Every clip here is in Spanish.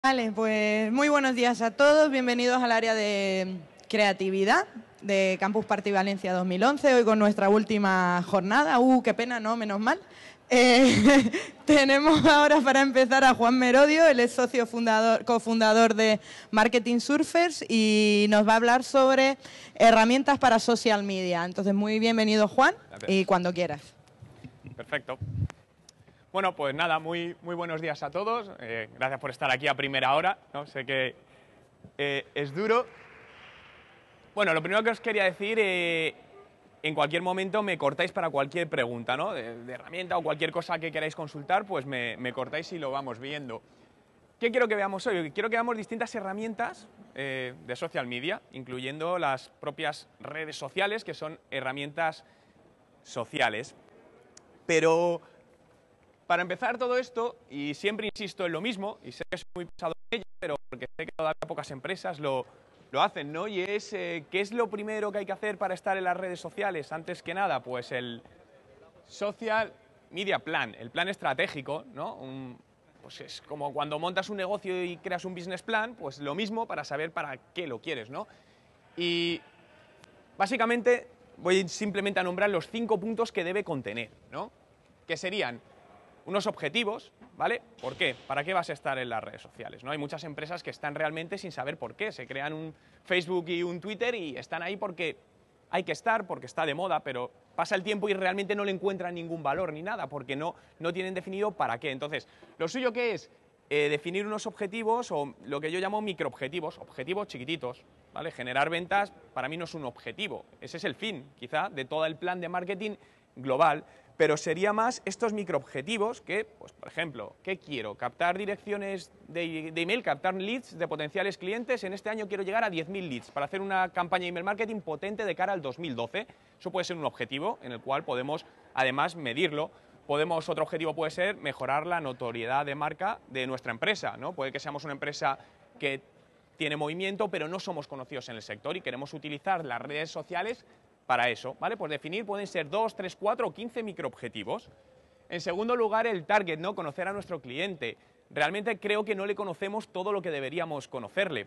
Vale, pues muy buenos días a todos, bienvenidos al área de creatividad de Campus Party Valencia 2011, hoy con nuestra última jornada. Qué pena, no, menos mal. Tenemos ahora para empezar a Juan Merodio, él es socio cofundador de Marketing Surfers y nos va a hablar sobre herramientas para social media. Entonces, muy bienvenido, Juan, Gracias. y cuando quieras. Perfecto. Bueno, pues nada, muy buenos días a todos. Gracias por estar aquí a primera hora, ¿no? Sé que es duro. Bueno, lo primero que os quería decir, en cualquier momento me cortáis para cualquier pregunta, ¿no? De herramienta o cualquier cosa que queráis consultar, pues me cortáis y lo vamos viendo. ¿Qué quiero que veamos hoy? Quiero que veamos distintas herramientas de social media, incluyendo las propias redes sociales, que son herramientas sociales. Pero para empezar todo esto, y siempre insisto en lo mismo, y sé que soy muy pesado en ello, pero porque sé que todavía pocas empresas lo hacen, ¿no? Y es, ¿qué es lo primero que hay que hacer para estar en las redes sociales? Antes que nada, pues el Social Media Plan, el plan estratégico, ¿no? Pues es como cuando montas un negocio y creas un business plan, pues lo mismo para saber para qué lo quieres, ¿no? Y básicamente voy simplemente a nombrar los 5 puntos que debe contener, ¿no? Que serían unos objetivos, ¿vale? ¿Por qué? ¿Para qué vas a estar en las redes sociales? ¿No? Hay muchas empresas que están realmente sin saber por qué. Se crean un Facebook y un Twitter y están ahí porque hay que estar, porque está de moda, pero pasa el tiempo y realmente no le encuentran ningún valor ni nada, porque no tienen definido para qué. Entonces, lo suyo que es definir unos objetivos o lo que yo llamo microobjetivos, objetivos chiquititos, ¿vale? Generar ventas para mí no es un objetivo, ese es el fin, quizá, de todo el plan de marketing global, pero sería más estos microobjetivos que, pues, por ejemplo, ¿qué quiero? Captar direcciones de email, captar leads de potenciales clientes. En este año quiero llegar a 10.000 leads para hacer una campaña de email marketing potente de cara al 2012. Eso puede ser un objetivo en el cual podemos, además, medirlo. Otro objetivo puede ser mejorar la notoriedad de marca de nuestra empresa, ¿no? Puede que seamos una empresa que tiene movimiento, pero no somos conocidos en el sector y queremos utilizar las redes sociales para eso, ¿vale? Pues definir pueden ser 2, 3, 4 o 15 microobjetivos. En segundo lugar, el target, ¿no? Conocer a nuestro cliente. Realmente creo que no le conocemos todo lo que deberíamos conocerle.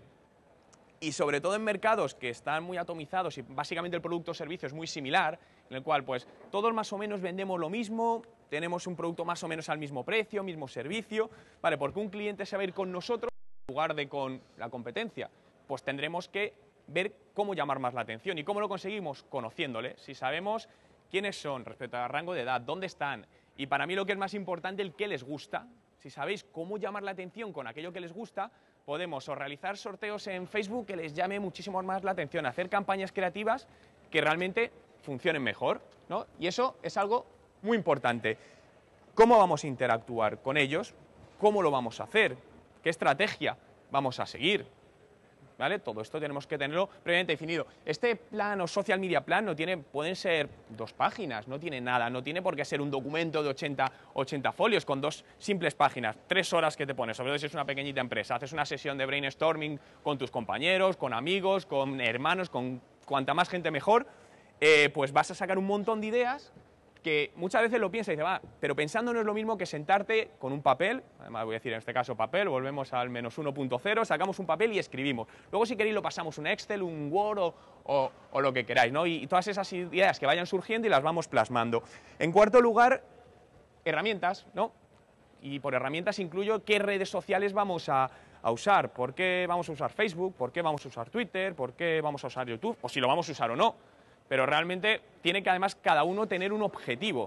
Y sobre todo en mercados que están muy atomizados y básicamente el producto o servicio es muy similar, en el cual pues todos más o menos vendemos lo mismo, tenemos un producto más o menos al mismo precio, mismo servicio, ¿vale? Porque un cliente se va a ir con nosotros en lugar de con la competencia, pues tendremos que ver cómo llamar más la atención. ¿Y cómo lo conseguimos? Conociéndole. Si sabemos quiénes son respecto al rango de edad, dónde están, y para mí lo que es más importante, el qué les gusta. Si sabéis cómo llamar la atención con aquello que les gusta, podemos o realizar sorteos en Facebook que les llame muchísimo más la atención, hacer campañas creativas que realmente funcionen mejor, ¿no? Y eso es algo muy importante. ¿Cómo vamos a interactuar con ellos? ¿Cómo lo vamos a hacer? ¿Qué estrategia vamos a seguir? ¿Vale? Todo esto tenemos que tenerlo previamente definido. Este plan o social media plan pueden ser 2 páginas, no tiene nada, no tiene por qué ser un documento de 80 folios con 2 simples páginas, 3 horas que te pones, sobre todo si es una pequeñita empresa, haces una sesión de brainstorming con tus compañeros, con amigos, con hermanos, con cuanta más gente mejor, pues vas a sacar un montón de ideas que muchas veces lo piensas y dices, va, pero pensando no es lo mismo que sentarte con un papel, además voy a decir en este caso papel, volvemos al menos 1.0, sacamos un papel y escribimos. Luego si queréis lo pasamos un Excel, un Word o lo que queráis, ¿no? Y todas esas ideas que vayan surgiendo y las vamos plasmando. En cuarto lugar, herramientas, ¿no? Y por herramientas incluyo qué redes sociales vamos a usar, por qué vamos a usar Facebook, por qué vamos a usar Twitter, por qué vamos a usar YouTube, o si lo vamos a usar o no. Pero realmente tiene que además cada uno tener un objetivo.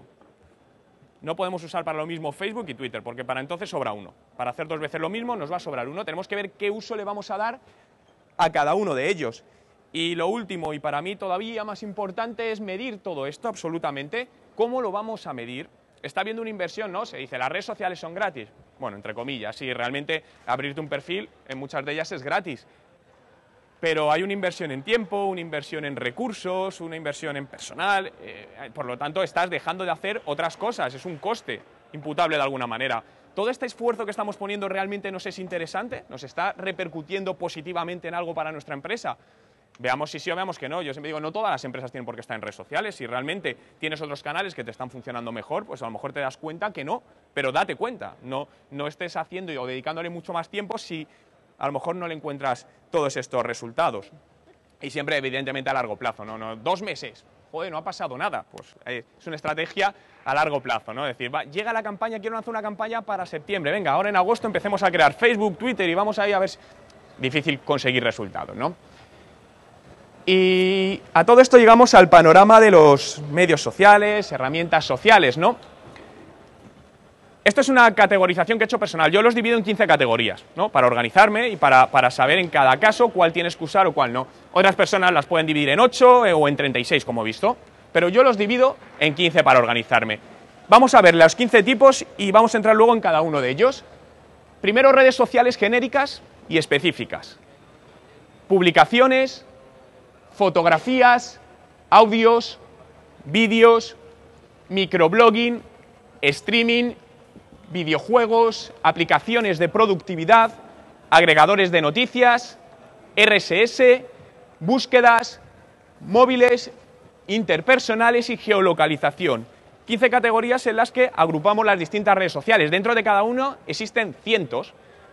No podemos usar para lo mismo Facebook y Twitter, porque para entonces sobra uno. Para hacer 2 veces lo mismo nos va a sobrar uno. Tenemos que ver qué uso le vamos a dar a cada uno de ellos. Y lo último, y para mí todavía más importante, es medir todo esto absolutamente. ¿Cómo lo vamos a medir? Está habiendo una inversión, ¿no? Se dice, ¿las redes sociales son gratis? Bueno, entre comillas, sí, realmente abrirte un perfil en muchas de ellas es gratis. Pero hay una inversión en tiempo, una inversión en recursos, una inversión en personal, por lo tanto estás dejando de hacer otras cosas, es un coste imputable de alguna manera. ¿Todo este esfuerzo que estamos poniendo realmente nos es interesante? ¿Nos está repercutiendo positivamente en algo para nuestra empresa? Veamos si sí o veamos que no. Yo siempre digo, no todas las empresas tienen por qué estar en redes sociales. Si realmente tienes otros canales que te están funcionando mejor, pues a lo mejor te das cuenta que no, pero date cuenta. No estés haciendo o dedicándole mucho más tiempo si a lo mejor no le encuentras todos estos resultados. Y siempre, evidentemente, a largo plazo, no 2 meses. Joder, no ha pasado nada. Pues es una estrategia a largo plazo, ¿no? Es decir, llega la campaña, quiero lanzar una campaña para septiembre. Venga, ahora en agosto empecemos a crear Facebook, Twitter y vamos ahí a ver si... Difícil conseguir resultados, ¿no? Y a todo esto llegamos al panorama de los medios sociales, herramientas sociales, ¿no? Esto es una categorización que he hecho personal. Yo los divido en 15 categorías, ¿no? Para organizarme y para saber en cada caso cuál tienes que usar o cuál no. Otras personas las pueden dividir en 8 o en 36, como he visto. Pero yo los divido en 15 para organizarme. Vamos a ver los 15 tipos y vamos a entrar luego en cada uno de ellos. Primero, redes sociales genéricas y específicas. Publicaciones, fotografías, audios, vídeos, microblogging, streaming, videojuegos, aplicaciones de productividad, agregadores de noticias, RSS, búsquedas, móviles, interpersonales y geolocalización. 15 categorías en las que agrupamos las distintas redes sociales. Dentro de cada uno existen cientos.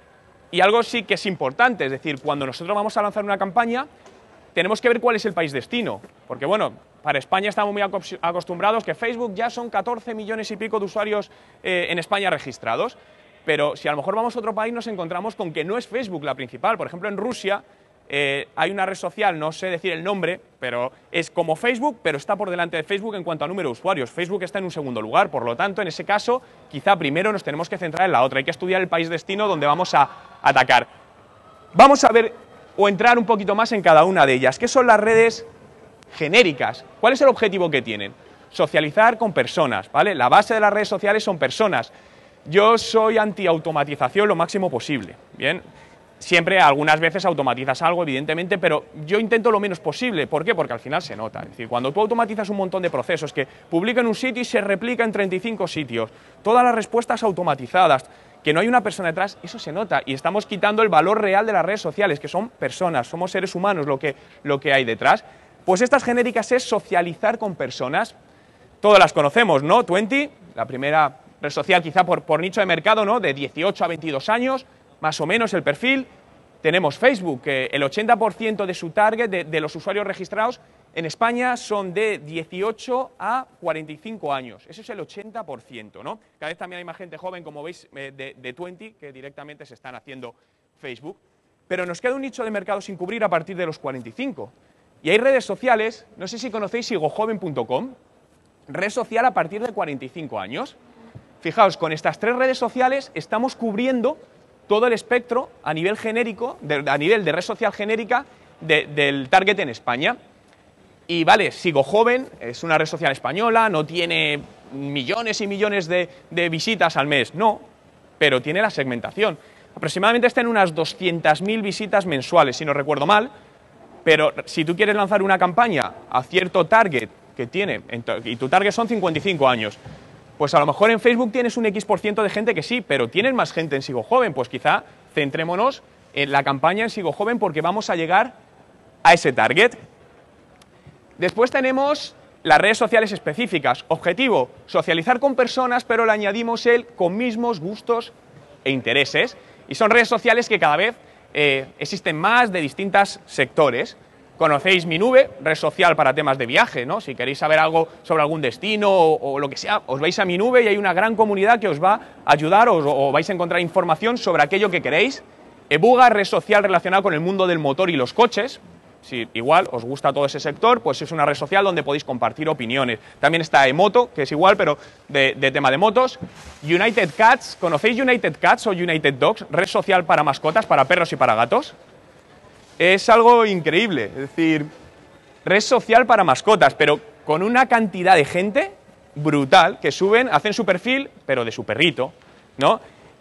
Y algo sí que es importante, es decir, cuando nosotros vamos a lanzar una campaña, tenemos que ver cuál es el país destino. Porque, bueno, para España estamos muy acostumbrados que Facebook ya son 14 millones y pico de usuarios en España registrados. Pero si a lo mejor vamos a otro país nos encontramos con que no es Facebook la principal. Por ejemplo, en Rusia hay una red social, no sé decir el nombre, pero es como Facebook, pero está por delante de Facebook en cuanto a número de usuarios. Facebook está en un segundo lugar, por lo tanto, en ese caso, quizá primero nos tenemos que centrar en la otra. Hay que estudiar el país destino donde vamos a atacar. Vamos a ver o entrar un poquito más en cada una de ellas. ¿Qué son las redes genéricas? ¿Cuál es el objetivo que tienen? Socializar con personas, ¿vale? La base de las redes sociales son personas. Yo soy anti-automatización lo máximo posible, ¿bien? Siempre, algunas veces automatizas algo, evidentemente, pero yo intento lo menos posible. ¿Por qué? Porque al final se nota. Es decir, cuando tú automatizas un montón de procesos que publica en un sitio y se replica en 35 sitios, todas las respuestas automatizadas, que no hay una persona detrás, eso se nota. Y estamos quitando el valor real de las redes sociales, que son personas, somos seres humanos lo que hay detrás. Pues estas genéricas es socializar con personas. Todas las conocemos, ¿no? 20, la primera red social quizá por nicho de mercado, ¿no? De 18 a 22 años, más o menos el perfil. Tenemos Facebook, que el 80% de su target, de los usuarios registrados en España, son de 18 a 45 años. Eso es el 80%, ¿no? Cada vez también hay más gente joven, como veis, de 20, que directamente se están haciendo Facebook. Pero nos queda un nicho de mercado sin cubrir a partir de los 45. Y hay redes sociales, no sé si conocéis sigojoven.com, red social a partir de 45 años. Fijaos, con estas 3 redes sociales estamos cubriendo todo el espectro a nivel genérico, a nivel de red social genérica del target en España. Y vale, Sigo Joven es una red social española, no tiene millones y millones de visitas al mes, no, pero tiene la segmentación. Aproximadamente está en unas 200.000 visitas mensuales, si no recuerdo mal, pero si tú quieres lanzar una campaña a cierto target que tiene, y tu target son 55 años, pues a lo mejor en Facebook tienes un X% de gente que sí, pero tienes más gente en Sigo Joven, pues quizá centrémonos en la campaña en Sigo Joven porque vamos a llegar a ese target. Después tenemos las redes sociales específicas. Objetivo, socializar con personas, pero le añadimos el con mismos gustos e intereses. Y son redes sociales que cada vez existen más de distintos sectores. Conocéis Mi Nube, red social para temas de viaje, ¿no? Si queréis saber algo sobre algún destino o lo que sea, os vais a Mi Nube y hay una gran comunidad que os va a ayudar o vais a encontrar información sobre aquello que queréis. Ebuga, red social relacionada con el mundo del motor y los coches. Si igual os gusta todo ese sector, pues es una red social donde podéis compartir opiniones. También está Emoto, que es igual, pero de tema de motos. United Cats, ¿conocéis United Cats o United Dogs? Red social para mascotas, para perros y para gatos. Es algo increíble, es decir, red social para mascotas, pero con una cantidad de gente brutal que suben, hacen su perfil, pero de su perrito, ¿no?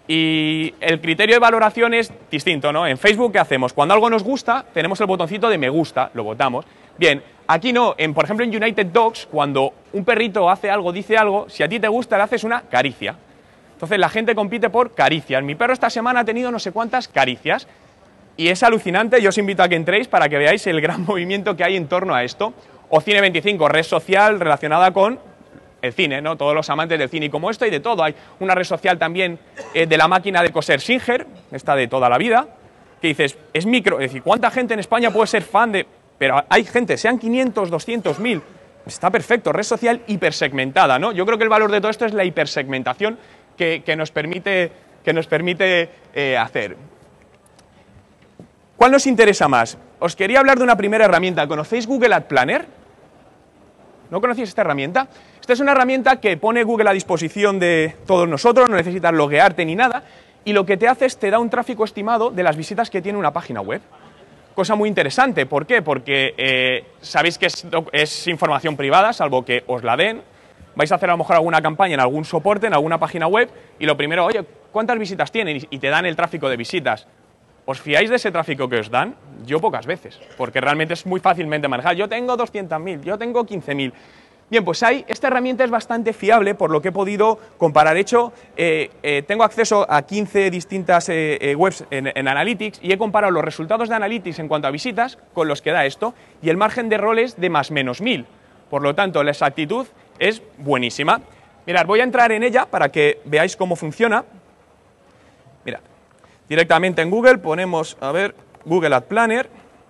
Y el criterio de valoración es distinto, ¿no? En Facebook, ¿qué hacemos? Cuando algo nos gusta, tenemos el botoncito de me gusta, lo votamos. Bien, aquí no, por ejemplo en United Dogs, cuando un perrito hace algo, dice algo, si a ti te gusta le haces una caricia. Entonces la gente compite por caricias. Mi perro esta semana ha tenido no sé cuántas caricias. Y es alucinante, yo os invito a que entréis para que veáis el gran movimiento que hay en torno a esto. O Cine25, red social relacionada con el cine, ¿no? Todos los amantes del cine y como esto y de todo. Hay una red social también de la máquina de coser Singer, esta de toda la vida, que dices, es micro, es decir, ¿cuánta gente en España puede ser fan de...? Pero hay gente, sean 500, 200, 1000, está perfecto, red social hipersegmentada, ¿no? Yo creo que el valor de todo esto es la hipersegmentación que nos permite hacer. ¿Cuál nos interesa más? Os quería hablar de una primera herramienta. ¿Conocéis Google Ad Planner? ¿No conocéis esta herramienta? Esta es una herramienta que pone Google a disposición de todos nosotros, no necesitas loguearte ni nada, y lo que te hace es te da un tráfico estimado de las visitas que tiene una página web. Cosa muy interesante, ¿por qué? Porque sabéis que es información privada, salvo que os la den. Vais a hacer a lo mejor alguna campaña en algún soporte, en alguna página web, y lo primero, oye, ¿cuántas visitas tienen? Y te dan el tráfico de visitas. ¿Os fiáis de ese tráfico que os dan? Yo pocas veces, porque realmente es muy fácilmente manejar. Yo tengo 200.000, yo tengo 15.000. Bien, pues esta herramienta es bastante fiable, por lo que he podido comparar. De hecho, tengo acceso a 15 distintas webs en Analytics y he comparado los resultados de Analytics en cuanto a visitas con los que da esto, y el margen de error es de +/-1000. Por lo tanto, la exactitud es buenísima. Mirad, voy a entrar en ella para que veáis cómo funciona. Mirad, directamente en Google ponemos, a ver, Google Ad Planner.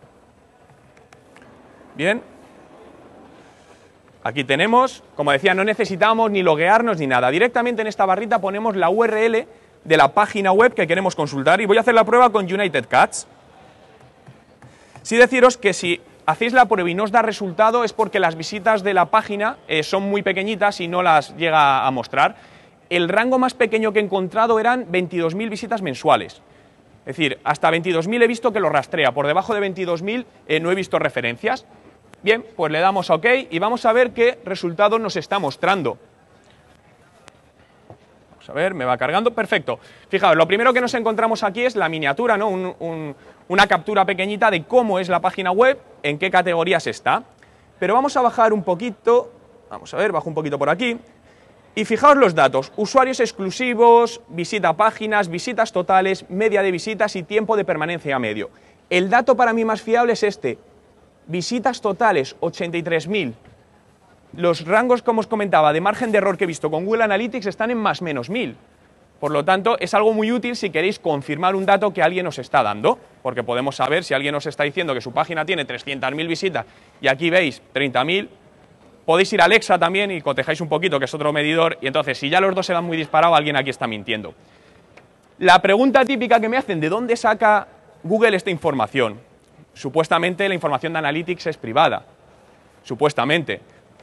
Bien. Aquí tenemos, como decía, no necesitamos ni loguearnos ni nada. Directamente en esta barrita ponemos la URL de la página web que queremos consultar y voy a hacer la prueba con United Cats. Sí deciros que si hacéis la prueba y no os da resultado es porque las visitas de la página son muy pequeñitas y no las llega a mostrar. El rango más pequeño que he encontrado eran 22.000 visitas mensuales. Es decir, hasta 22.000 he visto que lo rastrea. Por debajo de 22.000 no he visto referencias. Bien, pues le damos a OK y vamos a ver qué resultado nos está mostrando. Vamos a ver, me va cargando. Perfecto. Fijaos, lo primero que nos encontramos aquí es la miniatura, ¿no? Una captura pequeñita de cómo es la página web, en qué categorías está. Pero vamos a bajar un poquito. Vamos a ver, bajo un poquito por aquí. Y fijaos los datos. Usuarios exclusivos, visita a páginas, visitas totales, media de visitas y tiempo de permanencia medio. El dato para mí más fiable es este. Visitas totales, 83.000. Los rangos, como os comentaba, de margen de error que he visto con Google Analytics están en +/-1000. Por lo tanto, es algo muy útil si queréis confirmar un dato que alguien os está dando, porque podemos saber si alguien os está diciendo que su página tiene 300.000 visitas y aquí veis 30.000. Podéis ir a Alexa también y cotejáis un poquito, que es otro medidor, y entonces si ya los dos se dan muy disparados, alguien aquí está mintiendo. La pregunta típica que me hacen, ¿de dónde saca Google esta información? Supuestamente la información de Analytics es privada, supuestamente.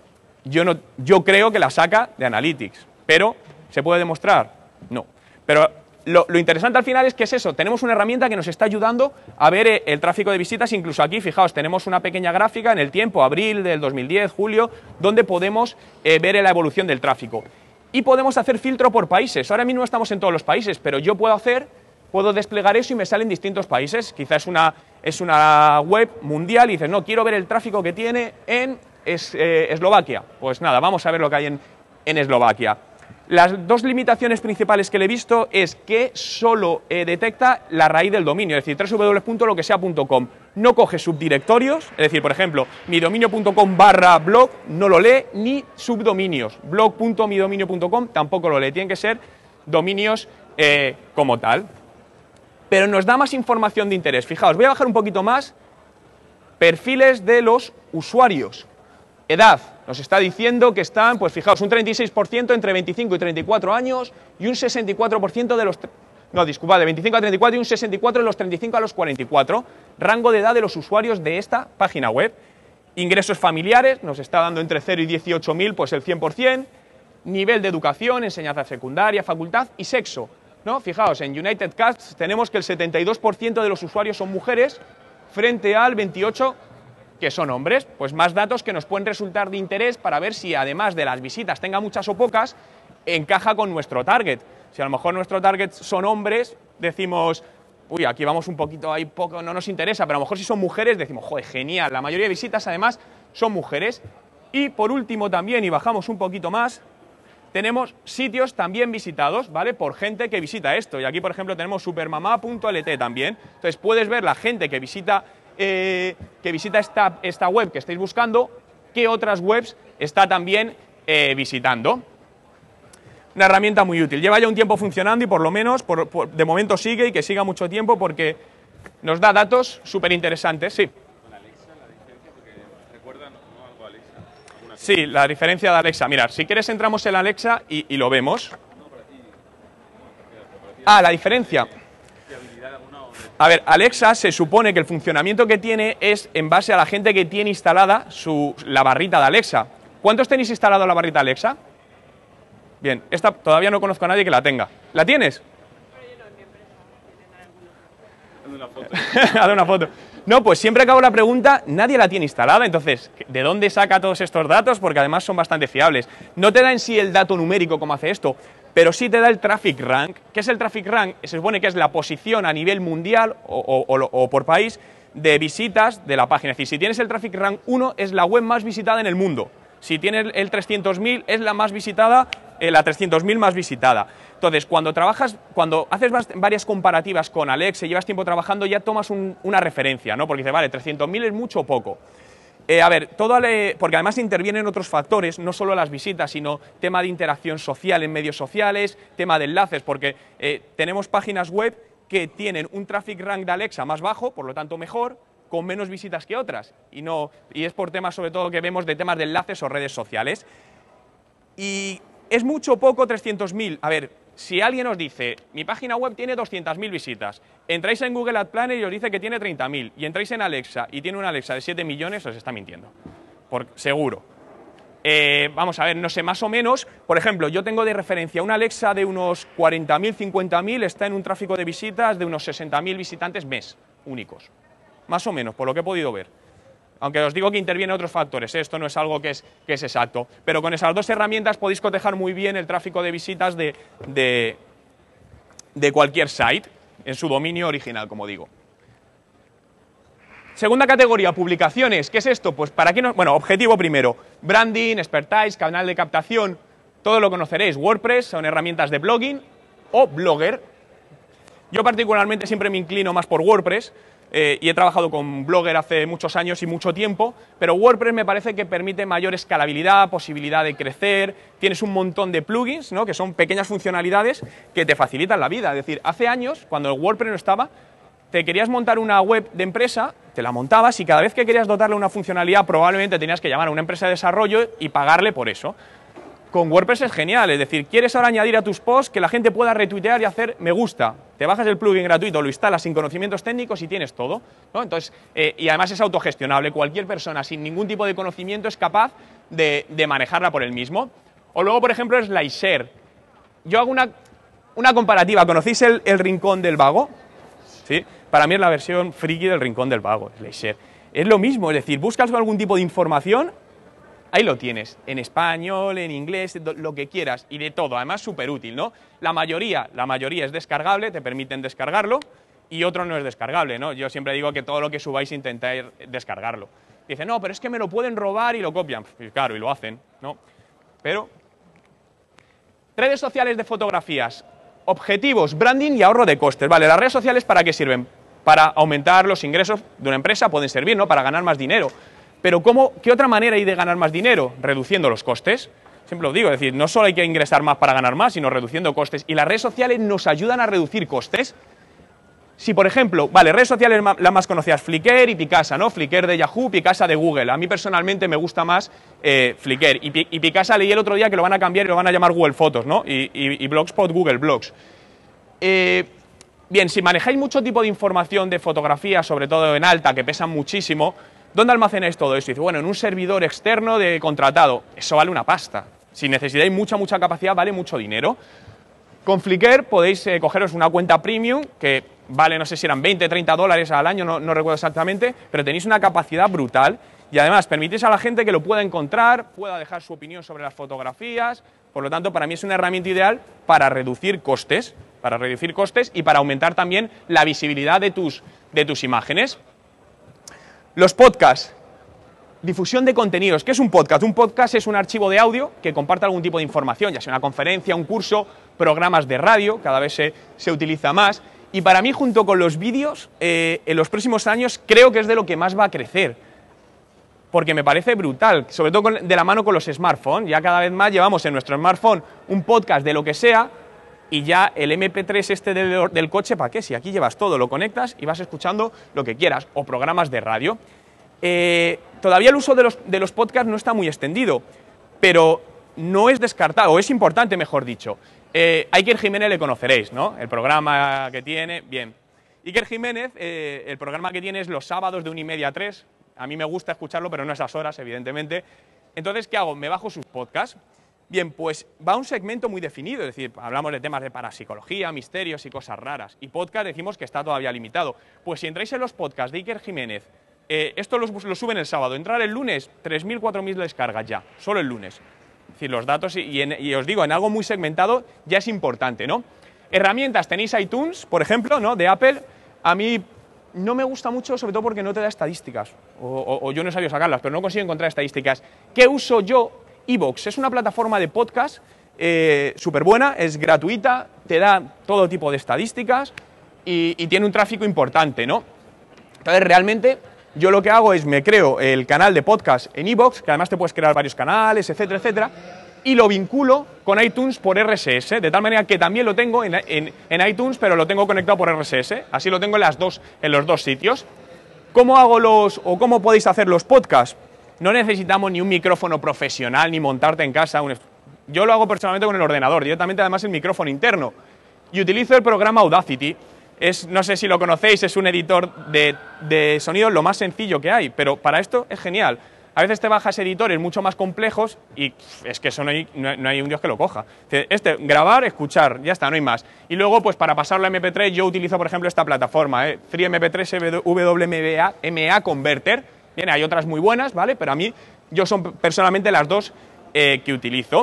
Yo creo que la saca de Analytics, pero ¿se puede demostrar? No. Pero lo interesante al final es que es eso, tenemos una herramienta que nos está ayudando a ver el tráfico de visitas, incluso aquí, fijaos, tenemos una pequeña gráfica en el tiempo, abril del 2010, julio, donde podemos ver la evolución del tráfico. Y podemos hacer filtro por países. Ahora mismo estamos en todos los países, pero yo puedo desplegar eso y me salen distintos países. Quizás es una web mundial y dices, no, quiero ver el tráfico que tiene en Eslovaquia. Pues nada, vamos a ver lo que hay en Eslovaquia. Las dos limitaciones principales que le he visto es que solo detecta la raíz del dominio, es decir, www.loquesea.com. No coge subdirectorios, es decir, por ejemplo, midominio.com/blog no lo lee, ni subdominios. blog.midominio.com tampoco lo lee, tienen que ser dominios como tal. Pero nos da más información de interés. Fijaos, voy a bajar un poquito más. Perfiles de los usuarios. Edad, nos está diciendo que están, pues fijaos, un 36% entre 25 y 34 años y un 64% de los... No, disculpa, de 25 a 34 y un 64% de los 35 a los 44. Rango de edad de los usuarios de esta página web. Ingresos familiares, nos está dando entre 0 y 18.000, pues el 100%. Nivel de educación, enseñanza secundaria, facultad y sexo, ¿no? Fijaos, en United Cats tenemos que el 72% de los usuarios son mujeres frente al 28% que son hombres. Pues más datos que nos pueden resultar de interés para ver si además de las visitas tenga muchas o pocas, encaja con nuestro target. Si a lo mejor nuestro target son hombres, decimos, uy, aquí vamos un poquito ahí, poco, no nos interesa, pero a lo mejor si son mujeres decimos, joder, genial, la mayoría de visitas además son mujeres. Y por último también, y bajamos un poquito más, tenemos sitios también visitados, ¿vale? Por gente que visita esto. Y aquí, por ejemplo, tenemos supermamá.lt también. Entonces, puedes ver la gente que visita esta web que estáis buscando, qué otras webs está también visitando. Una herramienta muy útil. Lleva ya un tiempo funcionando y por lo menos, de momento sigue y que siga mucho tiempo porque nos da datos súper interesantes. Sí. Con Alexa, la diferencia, porque recuerda, ¿no? Algo Alexa. Sí, la diferencia de Alexa. Mirad, si quieres entramos en Alexa y lo vemos. Ah, la diferencia. A ver, Alexa se supone que el funcionamiento que tiene es en base a la gente que tiene instalada la barrita de Alexa. ¿Cuántos tenéis instalado la barrita Alexa? Bien, esta todavía no conozco a nadie que la tenga. ¿La tienes? Haz una foto. No, pues siempre que hago la pregunta, nadie la tiene instalada. Entonces, ¿de dónde saca todos estos datos? Porque además son bastante fiables. No te da en sí el dato numérico como hace esto, pero sí te da el traffic rank. ¿Qué es el traffic rank? Se supone que es la posición a nivel mundial o por país de visitas de la página. Es decir, si tienes el traffic rank 1, es la web más visitada en el mundo. Si tienes el 300.000, es la más visitada, la 300.000 más visitada. Entonces, cuando haces varias comparativas con Alexa y llevas tiempo trabajando, ya tomas una referencia, ¿no? Porque dices, vale, 300.000 es mucho o poco. A ver, porque además intervienen otros factores, no solo las visitas, sino tema de interacción social en medios sociales, tema de enlaces, porque tenemos páginas web que tienen un traffic rank de Alexa más bajo, por lo tanto mejor, con menos visitas que otras. Y es por temas sobre todo que vemos de temas de enlaces o redes sociales. Y es mucho o poco 300.000. A ver, si alguien os dice, mi página web tiene 200.000 visitas, entráis en Google Ad Planner y os dice que tiene 30.000, y entráis en Alexa y tiene una Alexa de 7 millones, os está mintiendo. Seguro. Vamos a ver, no sé, más o menos, por ejemplo, yo tengo de referencia una Alexa de unos 40.000, 50.000, está en un tráfico de visitas de unos 60.000 visitantes mes, únicos. Más o menos, por lo que he podido ver. Aunque os digo que intervienen otros factores, esto no es algo que es exacto. Pero con esas dos herramientas podéis cotejar muy bien el tráfico de visitas de cualquier site, en su dominio original, como digo. Segunda categoría, publicaciones. ¿Qué es esto? Pues para qué bueno, objetivo primero, branding, expertise, canal de captación, todo lo conoceréis. WordPress, son herramientas de blogging o Blogger. Yo particularmente siempre me inclino más por WordPress. Y he trabajado con Blogger hace muchos años y mucho tiempo, pero WordPress me parece que permite mayor escalabilidad, posibilidad de crecer, tienes un montón de plugins, ¿no? Que son pequeñas funcionalidades que te facilitan la vida. Es decir, hace años, cuando el WordPress no estaba, te querías montar una web de empresa, te la montabas y cada vez que querías dotarle una funcionalidad probablemente tenías que llamar a una empresa de desarrollo y pagarle por eso. Con WordPress es genial, es decir, quieres ahora añadir a tus posts que la gente pueda retuitear y hacer me gusta. Te bajas el plugin gratuito, lo instalas sin conocimientos técnicos y tienes todo, ¿no? Entonces, y además es autogestionable. Cualquier persona sin ningún tipo de conocimiento es capaz de manejarla por él mismo. O luego, por ejemplo, SlideShare. Yo hago una comparativa. ¿Conocéis el Rincón del Vago? ¿Sí? Para mí es la versión friki del Rincón del Vago, SlideShare. Es lo mismo, es decir, buscas algún tipo de información. Ahí lo tienes, en español, en inglés, lo que quieras y de todo, además súper útil, ¿no? La mayoría es descargable, te permiten descargarlo y otro no es descargable, ¿no? Yo siempre digo que todo lo que subáis intentáis descargarlo. Dicen, no, pero es que me lo pueden robar y lo copian. Y claro, y lo hacen, ¿no? Pero redes sociales de fotografías, objetivos, branding y ahorro de costes. Vale, las redes sociales ¿para qué sirven? Para aumentar los ingresos de una empresa, pueden servir, ¿no? Para ganar más dinero. Pero ¿qué otra manera hay de ganar más dinero? Reduciendo los costes. Siempre lo digo, es decir, no solo hay que ingresar más para ganar más, sino reduciendo costes. Y las redes sociales nos ayudan a reducir costes. Si, por ejemplo, vale, redes sociales las más conocidas, Flickr y Picasa, ¿no? Flickr de Yahoo, Picasa de Google. A mí personalmente me gusta más Flickr. Y Picasa leí el otro día que lo van a cambiar y lo van a llamar Google Fotos, ¿no? Y Blogspot, Google Blogs. Bien, si manejáis mucho tipo de información de fotografía, sobre todo en alta, que pesan muchísimo, ¿dónde almacenáis todo eso? Y dice, bueno, en un servidor externo de contratado. Eso vale una pasta. Si necesitáis mucha capacidad, vale mucho dinero. Con Flickr podéis cogeros una cuenta premium que vale, no sé si eran 20, 30 dólares al año, no recuerdo exactamente, pero tenéis una capacidad brutal y además permitís a la gente que lo pueda encontrar, pueda dejar su opinión sobre las fotografías. Por lo tanto, para mí es una herramienta ideal para reducir costes y para aumentar también la visibilidad de tus imágenes. Los podcasts. difusión de contenidos. ¿Qué es un podcast? Un podcast es un archivo de audio que comparte algún tipo de información, ya sea una conferencia, un curso, programas de radio, cada vez se utiliza más. Y para mí, junto con los vídeos, en los próximos años creo que es de lo que más va a crecer. Porque me parece brutal, sobre todo de la mano con los smartphones. Ya cada vez más llevamos en nuestro smartphone un podcast de lo que sea y ya el MP3 este del coche, ¿para qué? Si aquí llevas todo, lo conectas y vas escuchando lo que quieras, o programas de radio. Todavía el uso de los podcasts no está muy extendido, pero no es descartado, o es importante, mejor dicho. Iker Jiménez le conoceréis, ¿no? El programa que tiene, bien. Iker Jiménez, el programa que tiene es los sábados de 1:30 a 3. A mí me gusta escucharlo, pero no a esas horas, evidentemente. Entonces, ¿qué hago? Me bajo sus podcasts. Bien, pues va a un segmento muy definido, es decir, hablamos de temas de parapsicología, misterios y cosas raras. Y podcast decimos que está todavía limitado. Pues si entráis en los podcasts de Iker Jiménez, esto lo suben el sábado, entrar el lunes, 3.000, 4.000 descargas ya, solo el lunes. Es decir, los datos, y os digo, en algo muy segmentado ya es importante, ¿no? Herramientas, tenéis iTunes, por ejemplo, ¿no? De Apple. A mí no me gusta mucho, sobre todo porque no te da estadísticas, o yo no he sabido sacarlas, pero no consigo encontrar estadísticas. ¿Qué uso yo? iVoox es una plataforma de podcast súper buena, es gratuita, te da todo tipo de estadísticas y tiene un tráfico importante, ¿no? Entonces, realmente, yo lo que hago es me creo el canal de podcast en iVoox, que además te puedes crear varios canales, etcétera, etcétera, y lo vinculo con iTunes por RSS, de tal manera que también lo tengo en iTunes, pero lo tengo conectado por RSS, así lo tengo en los dos sitios. ¿Cómo hago cómo podéis hacer los podcasts? No necesitamos ni un micrófono profesional, ni montarte en casa. Yo lo hago personalmente con el ordenador, directamente además el micrófono interno. Y utilizo el programa Audacity. No sé si lo conocéis, es un editor de sonido lo más sencillo que hay, pero para esto es genial. A veces te bajas editores mucho más complejos y es que eso no hay un Dios que lo coja. Grabar, escuchar, ya está, no hay más. Y luego, pues para pasarlo a MP3, yo utilizo, por ejemplo, esta plataforma, FreeMP3 WMA Converter. Bien, hay otras muy buenas, ¿vale? Pero a mí, yo son personalmente las dos que utilizo.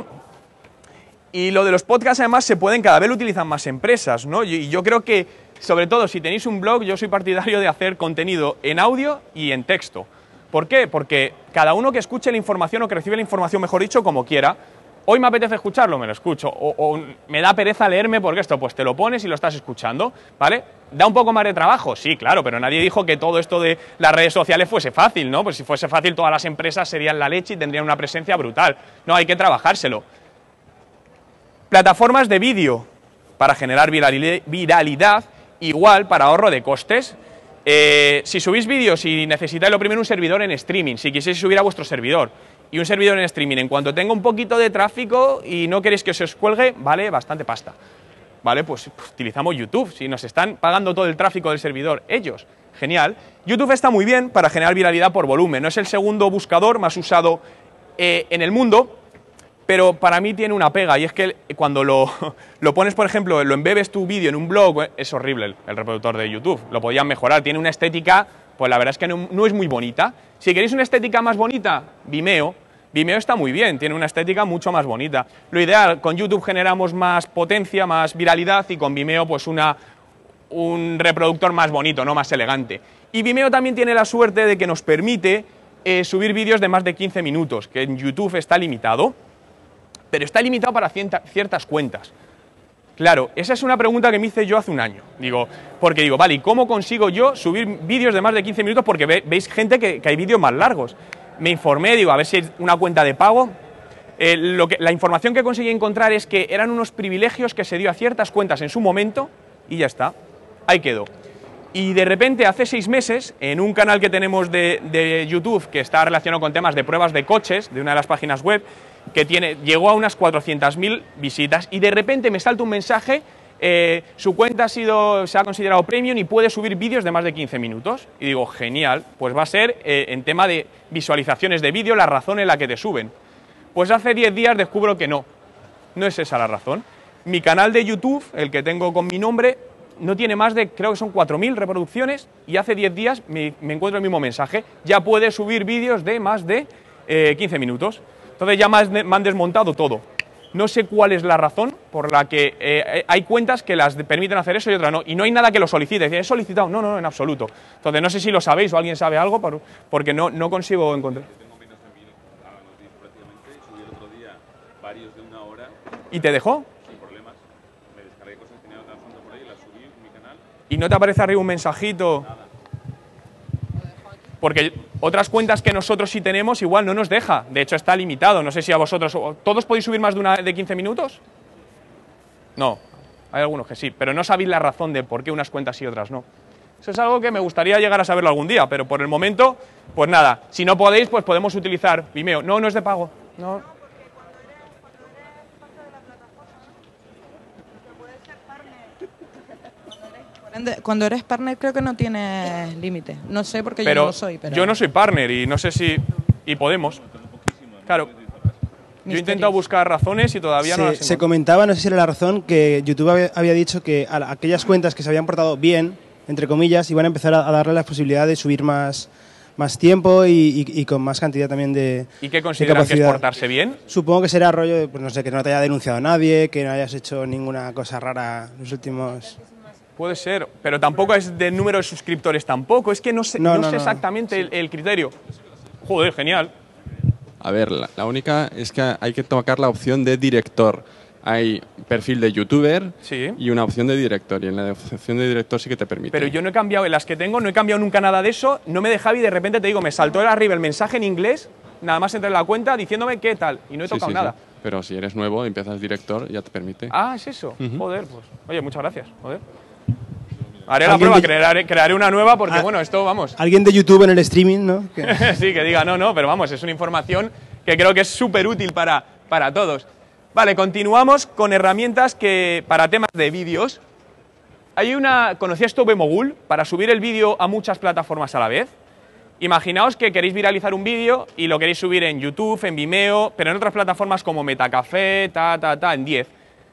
Y lo de los podcasts, además, cada vez lo utilizan más empresas, ¿no? Y yo creo que, sobre todo, si tenéis un blog, yo soy partidario de hacer contenido en audio y en texto. ¿Por qué? Porque cada uno que escuche la información o que recibe la información, mejor dicho, como quiera. Hoy me apetece escucharlo, me lo escucho. O me da pereza leerme porque esto, pues te lo pones y lo estás escuchando, ¿vale? ¿Da un poco más de trabajo? Sí, claro, pero nadie dijo que todo esto de las redes sociales fuese fácil, ¿no? Pues si fuese fácil, todas las empresas serían la leche y tendrían una presencia brutal. No, hay que trabajárselo. Plataformas de vídeo para generar viralidad, igual para ahorro de costes. Si subís vídeos y necesitáis lo primero un servidor en streaming, si quisierais subir a vuestro servidor, y un servidor en streaming, en cuanto tenga un poquito de tráfico y no queréis que se os cuelgue, vale bastante pasta. Vale, pues utilizamos YouTube, si nos están pagando todo el tráfico del servidor ellos, genial. YouTube está muy bien para generar viralidad por volumen, no es el segundo buscador más usado en el mundo, pero para mí tiene una pega, y es que cuando lo pones, por ejemplo, lo embebes tu vídeo en un blog, es horrible el reproductor de YouTube, lo podían mejorar, tiene una estética, pues la verdad es que no es muy bonita. Si queréis una estética más bonita, Vimeo está muy bien, tiene una estética mucho más bonita. Lo ideal, con YouTube generamos más potencia, más viralidad, y con Vimeo pues un reproductor más bonito, no más elegante. Y Vimeo también tiene la suerte de que nos permite subir vídeos de más de 15 minutos, que en YouTube está limitado, pero está limitado para ciertas cuentas. Claro, esa es una pregunta que me hice yo hace un año. Porque digo, vale, ¿y cómo consigo yo subir vídeos de más de 15 minutos? Porque veis gente que hay vídeos más largos. Me informé, digo, a ver si hay una cuenta de pago. La información que conseguí encontrar es que eran unos privilegios que se dio a ciertas cuentas en su momento y ya está, ahí quedó. Y de repente, hace 6 meses, en un canal que tenemos de YouTube que está relacionado con temas de pruebas de coches, de una de las páginas web, llegó a unas 400.000 visitas, y de repente me salta un mensaje, su cuenta se ha considerado premium y puede subir vídeos de más de 15 minutos. Y digo, genial, pues va a ser en tema de visualizaciones de vídeo la razón en la que te suben. Pues hace 10 días descubro que no es esa la razón. Mi canal de YouTube, el que tengo con mi nombre, no tiene más de, creo que son 4.000 reproducciones, y hace 10 días me encuentro el mismo mensaje, ya puede subir vídeos de más de 15 minutos. Entonces ya me han desmontado todo. No sé cuál es la razón por la que hay cuentas que las permiten hacer eso y otras no. Y no hay nada que lo solicite. ¿He solicitado? No, en absoluto. Entonces no sé si lo sabéis o alguien sabe algo, porque no consigo encontrar. ¿Y te dejó? Sin problemas. Me descargué cosas que tenía otra foto por ahí, las subí en mi canal. ¿Y no te aparece arriba un mensajito? Nada. Porque otras cuentas que nosotros sí tenemos igual no nos deja. De hecho, está limitado. No sé si a vosotros... ¿Todos podéis subir más de 15 minutos? No. Hay algunos que sí. Pero no sabéis la razón de por qué unas cuentas y otras no. Eso es algo que me gustaría llegar a saberlo algún día. Pero por el momento, pues nada. Si no podéis, pues podemos utilizar Vimeo. No, no es de pago. No. Cuando eres partner creo que no tienes límite. No sé porque yo Pero no lo soy. Pero yo no soy partner y no sé si... Y podemos. Claro. Yo he intentado buscar razones y todavía no las Se encuentro. comentaba, no sé si era la razón, que YouTube había dicho que a aquellas cuentas que se habían portado bien, entre comillas, iban a empezar a darle la posibilidad de subir más tiempo y con más cantidad también de ¿Y qué consideran que es capacidad. portarse bien? Supongo que será rollo de, pues no sé, que no te haya denunciado nadie, que no hayas hecho ninguna cosa rara en los últimos... Puede ser, pero tampoco es de número de suscriptores tampoco. Es que no sé, no sé exactamente el criterio. Joder, genial. A ver, la única es que hay que tocar la opción de director. Hay perfil de youtuber Sí. y una opción de director. Y en la opción de director sí que te permite. Pero yo no he cambiado, en las que tengo, no he cambiado nunca nada de eso. No me dejaba y de repente te digo, me saltó arriba el mensaje en inglés, nada más entré en la cuenta diciéndome qué tal. Y no he Sí, tocado sí, nada. sí. Pero si eres nuevo y empiezas director, ya te permite. Ah, es eso. Ujú. Joder, pues. Oye, muchas gracias. Joder. Haré la prueba, crearé una nueva porque, bueno, esto, vamos. Alguien de YouTube en el streaming, ¿no? Sí, que diga, no, pero vamos, es una información que creo que es súper útil para todos. Vale, continuamos con herramientas que para temas de vídeos. Hay una, ¿conocías Tubemogul? Para subir el vídeo a muchas plataformas a la vez. Imaginaos que queréis viralizar un vídeo y lo queréis subir en YouTube, en Vimeo, pero en otras plataformas como Metacafé, en 10.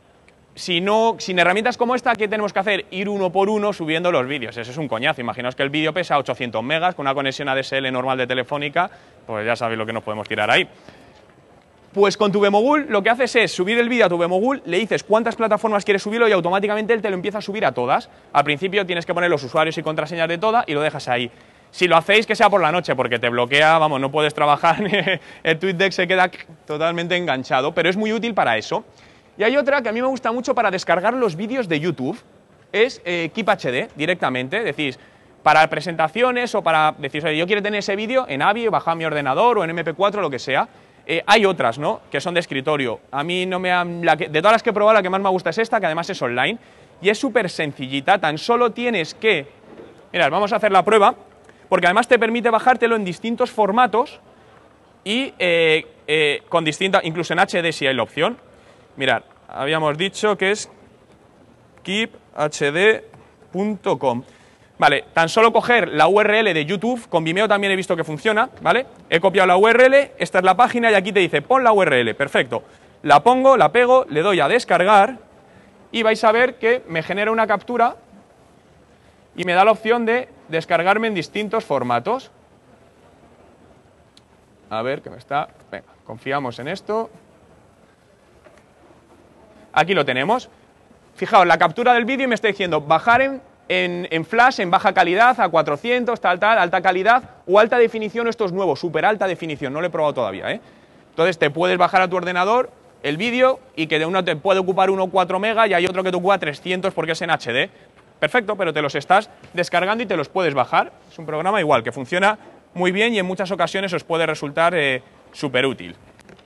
Sin herramientas como esta, ¿qué tenemos que hacer? Ir uno por uno subiendo los vídeos. Eso es un coñazo. Imaginaos que el vídeo pesa 800 megas con una conexión ADSL normal de Telefónica, pues ya sabéis lo que nos podemos tirar ahí. Pues con Tubemogul lo que haces es subir el vídeo a Tubemogul, le dices cuántas plataformas quieres subirlo y automáticamente él te lo empieza a subir a todas. Al principio tienes que poner los usuarios y contraseñas de todas y lo dejas ahí. Si lo hacéis, que sea por la noche, porque te bloquea, vamos, no puedes trabajar, el TweetDeck se queda totalmente enganchado, pero es muy útil para eso. Y hay otra que a mí me gusta mucho para descargar los vídeos de YouTube, es Keep HD directamente, decís, para presentaciones o para decir, oye, yo quiero tener ese vídeo en AVI, bajar a mi ordenador o en MP4, lo que sea. Hay otras, ¿no?, que son de escritorio. A mí no me han, de todas las que he probado, la que más me gusta es esta, que además es online, y es súper sencillita, tan solo tienes que... Mirad, vamos a hacer la prueba, porque además te permite bajártelo en distintos formatos y con distinta, incluso en HD si hay la opción. Mirad, habíamos dicho que es keephd.com. Vale, tan solo coger la URL de YouTube, con Vimeo también he visto que funciona, ¿vale? He copiado la URL, esta es la página y aquí te dice, pon la URL, perfecto. La pongo, la pego, le doy a descargar y vais a ver que me genera una captura y me da la opción de descargarme en distintos formatos. A ver, que me está... Venga, confiamos en esto. Aquí lo tenemos. Fijaos, la captura del vídeo me está diciendo bajar en flash, en baja calidad, a 400, tal, alta calidad, o alta definición, esto es nuevo, súper alta definición, no lo he probado todavía, ¿eh? Entonces te puedes bajar a tu ordenador el vídeo y que de uno te puede ocupar 4 megas y hay otro que te ocupa 300 porque es en HD. Perfecto, pero te los estás descargando y te los puedes bajar. Es un programa igual, que funciona muy bien y en muchas ocasiones os puede resultar súper útil.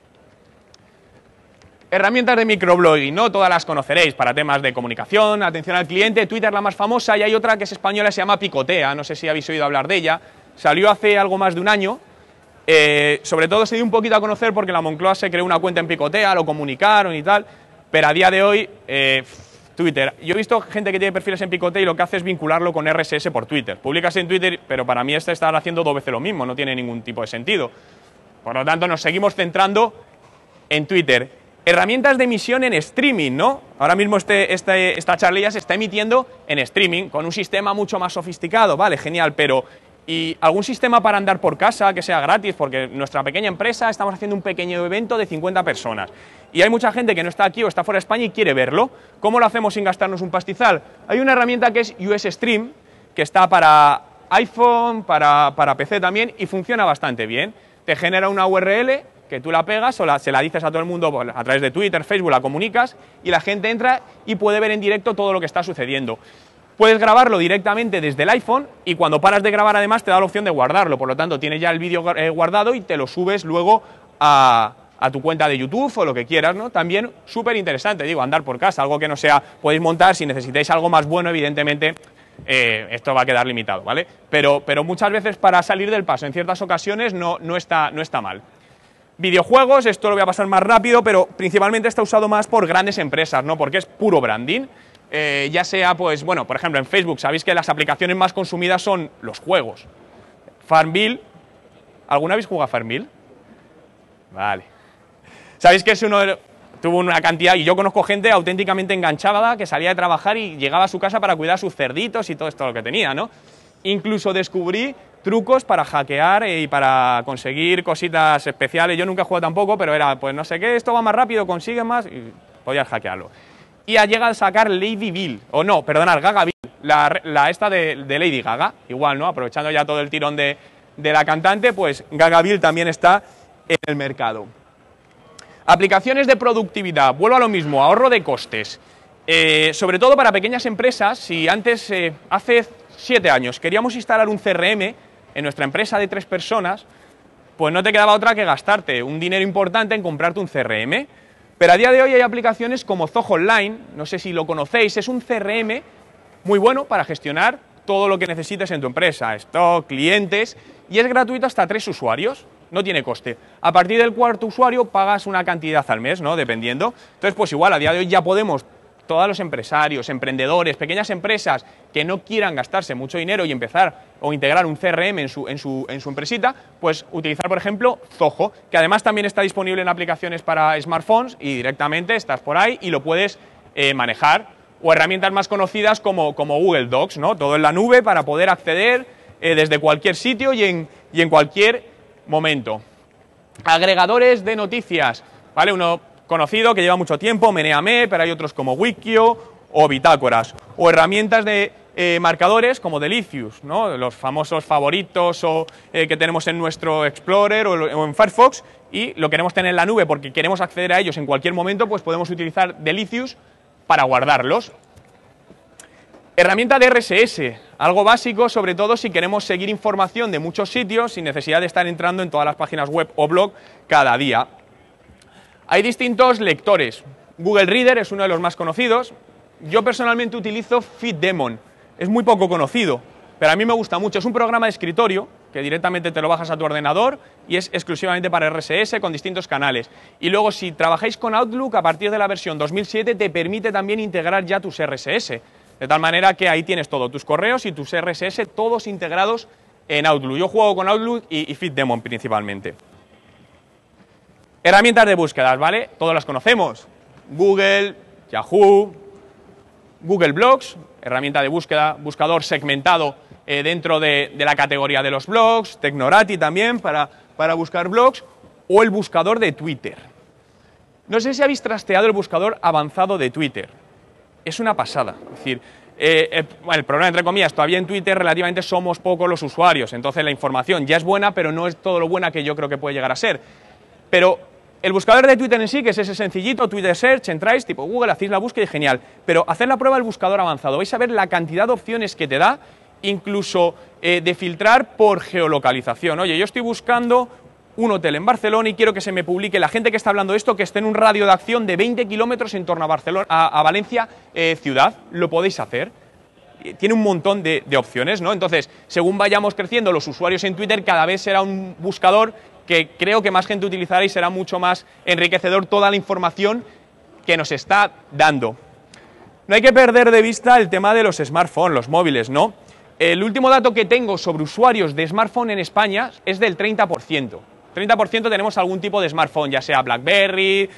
Herramientas de microblogging, no todas las conoceréis para temas de comunicación, atención al cliente. Twitter la más famosa y hay otra que es española, se llama Picotea, no sé si habéis oído hablar de ella. Salió hace algo más de un año. Sobre todo se dio un poquito a conocer porque la Moncloa se creó una cuenta en Picotea, lo comunicaron y tal, pero a día de hoy Twitter. Yo he visto gente que tiene perfiles en Picotea y lo que hace es vincularlo con RSS por Twitter. Publicas en Twitter, pero para mí estar haciendo 2 veces lo mismo, no tiene ningún tipo de sentido. Por lo tanto, nos seguimos centrando en Twitter. Herramientas de emisión en streaming, ¿no? Ahora mismo esta charla se está emitiendo en streaming, con un sistema mucho más sofisticado, vale, genial, pero ¿y algún sistema para andar por casa que sea gratis? Porque nuestra pequeña empresa estamos haciendo un pequeño evento de 50 personas y hay mucha gente que no está aquí o está fuera de España y quiere verlo. ¿Cómo lo hacemos sin gastarnos un pastizal? Hay una herramienta que es USStream, que está para iPhone, para PC también y funciona bastante bien. Te genera una URL que tú la pegas o se la dices a todo el mundo a través de Twitter, Facebook, la comunicas y la gente entra y puede ver en directo todo lo que está sucediendo. Puedes grabarlo directamente desde el iPhone y cuando paras de grabar además te da la opción de guardarlo, por lo tanto tienes ya el vídeo guardado y te lo subes luego a tu cuenta de YouTube o lo que quieras, ¿no? También súper interesante, digo, andar por casa, algo que no sea, podéis montar, si necesitáis algo más bueno, evidentemente, esto va a quedar limitado, ¿vale? Pero muchas veces para salir del paso, en ciertas ocasiones, no está mal. Videojuegos, esto lo voy a pasar más rápido, pero principalmente está usado más por grandes empresas, ¿no? Porque es puro branding. Ya sea, pues, bueno, por ejemplo, en Facebook, sabéis que las aplicaciones más consumidas son los juegos. Farmville, ¿alguna habéis jugado a Farmville? Vale. Sabéis que es tuvo una cantidad, y yo conozco gente auténticamente enganchada que salía de trabajar y llegaba a su casa para cuidar sus cerditos y todo esto lo que tenía, ¿no? Incluso descubrí trucos para hackear y para conseguir cositas especiales. Yo nunca he jugado tampoco, pero era, pues no sé qué, esto va más rápido, consigue más, y podías hackearlo. Y ha llegado a sacar Ladyville, o no, perdonad, Gagaville, la esta de Lady Gaga, igual, ¿no? Aprovechando ya todo el tirón de la cantante, pues Gagaville también está en el mercado. Aplicaciones de productividad, vuelvo a lo mismo, ahorro de costes. Sobre todo para pequeñas empresas, si antes, hace 7 años, queríamos instalar un CRM en nuestra empresa de 3 personas, pues no te quedaba otra que gastarte un dinero importante en comprarte un CRM. Pero a día de hoy hay aplicaciones como Zoho Online, no sé si lo conocéis, es un CRM muy bueno para gestionar todo lo que necesites en tu empresa, stock, clientes, y es gratuito hasta 3 usuarios, no tiene coste. A partir del 4.º usuario pagas una cantidad al mes, ¿no? Dependiendo. Entonces, pues igual, a día de hoy ya podemos, todos los empresarios, emprendedores, pequeñas empresas que no quieran gastarse mucho dinero y empezar o integrar un CRM en su empresita, pues utilizar, por ejemplo, Zoho, que además también está disponible en aplicaciones para smartphones y directamente estás por ahí y lo puedes manejar, o herramientas más conocidas como Google Docs, ¿no? Todo en la nube para poder acceder desde cualquier sitio y en cualquier momento. Agregadores de noticias, ¿vale? Uno conocido que lleva mucho tiempo, Meneame, pero hay otros como Wikio o Bitácoras, o herramientas de marcadores como Delicious, ¿no? Los famosos favoritos o que tenemos en nuestro Explorer o en Firefox, y lo queremos tener en la nube porque queremos acceder a ellos en cualquier momento, pues podemos utilizar Delicious para guardarlos. Herramienta de RSS, algo básico, sobre todo si queremos seguir información de muchos sitios sin necesidad de estar entrando en todas las páginas web o blog cada día. Hay distintos lectores. Google Reader es uno de los más conocidos. Yo personalmente utilizo FeedDemon. Es muy poco conocido, pero a mí me gusta mucho. Es un programa de escritorio que directamente te lo bajas a tu ordenador y es exclusivamente para RSS con distintos canales. Y luego, si trabajáis con Outlook, a partir de la versión 2007 te permite también integrar ya tus RSS. De tal manera que ahí tienes todo, tus correos y tus RSS, todos integrados en Outlook. Yo juego con Outlook y FeedDemon principalmente. Herramientas de búsquedas, ¿vale? Todas las conocemos. Google, Yahoo, Google Blogs, herramienta de búsqueda, buscador segmentado dentro de la categoría de los blogs, Technorati también para buscar blogs, o el buscador de Twitter. No sé si habéis trasteado el buscador avanzado de Twitter. Es una pasada. Es decir, el problema, entre comillas, todavía en Twitter relativamente somos pocos los usuarios, entonces la información ya es buena, pero no es todo lo buena que yo creo que puede llegar a ser. Pero el buscador de Twitter en sí, que es ese sencillito, Twitter Search, entráis, tipo Google, hacéis la búsqueda y genial. Pero haced la prueba del buscador avanzado, vais a ver la cantidad de opciones que te da, incluso de filtrar por geolocalización. Oye, yo estoy buscando un hotel en Barcelona y quiero que se me publique la gente que está hablando de esto, que esté en un radio de acción de 20 kilómetros en torno a Barcelona, a Valencia ciudad. Lo podéis hacer. Tiene un montón de opciones, ¿no? Entonces, según vayamos creciendo los usuarios en Twitter, cada vez será un buscador que creo que más gente utilizará y será mucho más enriquecedor toda la información que nos está dando. No hay que perder de vista el tema de los smartphones, los móviles, ¿no? El último dato que tengo sobre usuarios de smartphone en España es del 30%. 30% tenemos algún tipo de smartphone, ya sea BlackBerry,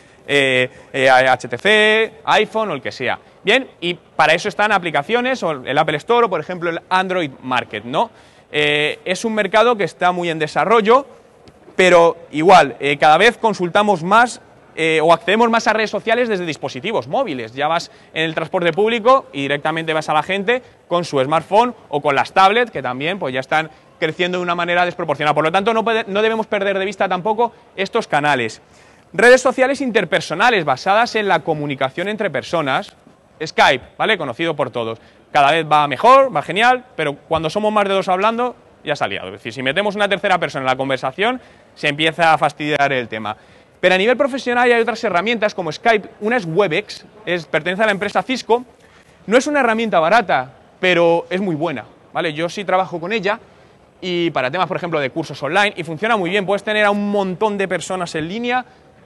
HTC, iPhone o el que sea. Bien, y para eso están aplicaciones, o el Apple Store o, por ejemplo, el Android Market, ¿no? Es un mercado que está muy en desarrollo, pero igual, cada vez consultamos más o accedemos más a redes sociales desde dispositivos móviles. Ya vas en el transporte público y directamente vas a la gente con su smartphone o con las tablets, que también pues, ya están creciendo de una manera desproporcionada. Por lo tanto, no debemos perder de vista tampoco estos canales. Redes sociales interpersonales basadas en la comunicación entre personas. Skype, ¿vale? Conocido por todos. Cada vez va mejor, va genial, pero cuando somos más de dos hablando, ya se ha liado. Es decir, si metemos una tercera persona en la conversación, se empieza a fastidiar el tema. Pero a nivel profesional hay otras herramientas como Skype. Una es Webex, pertenece a la empresa Cisco. No es una herramienta barata, pero es muy buena, ¿vale? Yo sí trabajo con ella y para temas, por ejemplo, de cursos online, y funciona muy bien. Puedes tener a un montón de personas en línea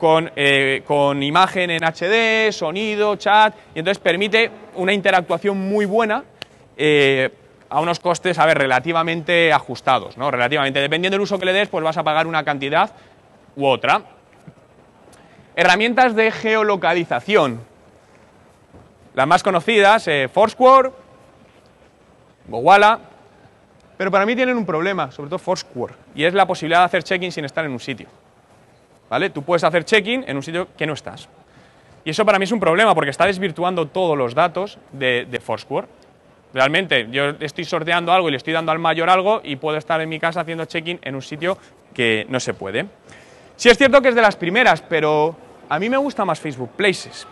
con imagen en HD, sonido, chat, y entonces permite una interactuación muy buena a unos costes, a ver, relativamente ajustados, ¿no? Relativamente, dependiendo del uso que le des, pues vas a pagar una cantidad u otra. Herramientas de geolocalización. Las más conocidas, Foursquare, Gowalla, pero para mí tienen un problema, sobre todo Foursquare, y es la posibilidad de hacer check-in sin estar en un sitio. ¿Vale? Tú puedes hacer check-in en un sitio que no estás. Y eso para mí es un problema porque está desvirtuando todos los datos de Foursquare. Realmente, yo estoy sorteando algo y le estoy dando al mayor algo y puedo estar en mi casa haciendo check-in en un sitio que no se puede. Sí es cierto que es de las primeras, pero a mí me gusta más Facebook Places.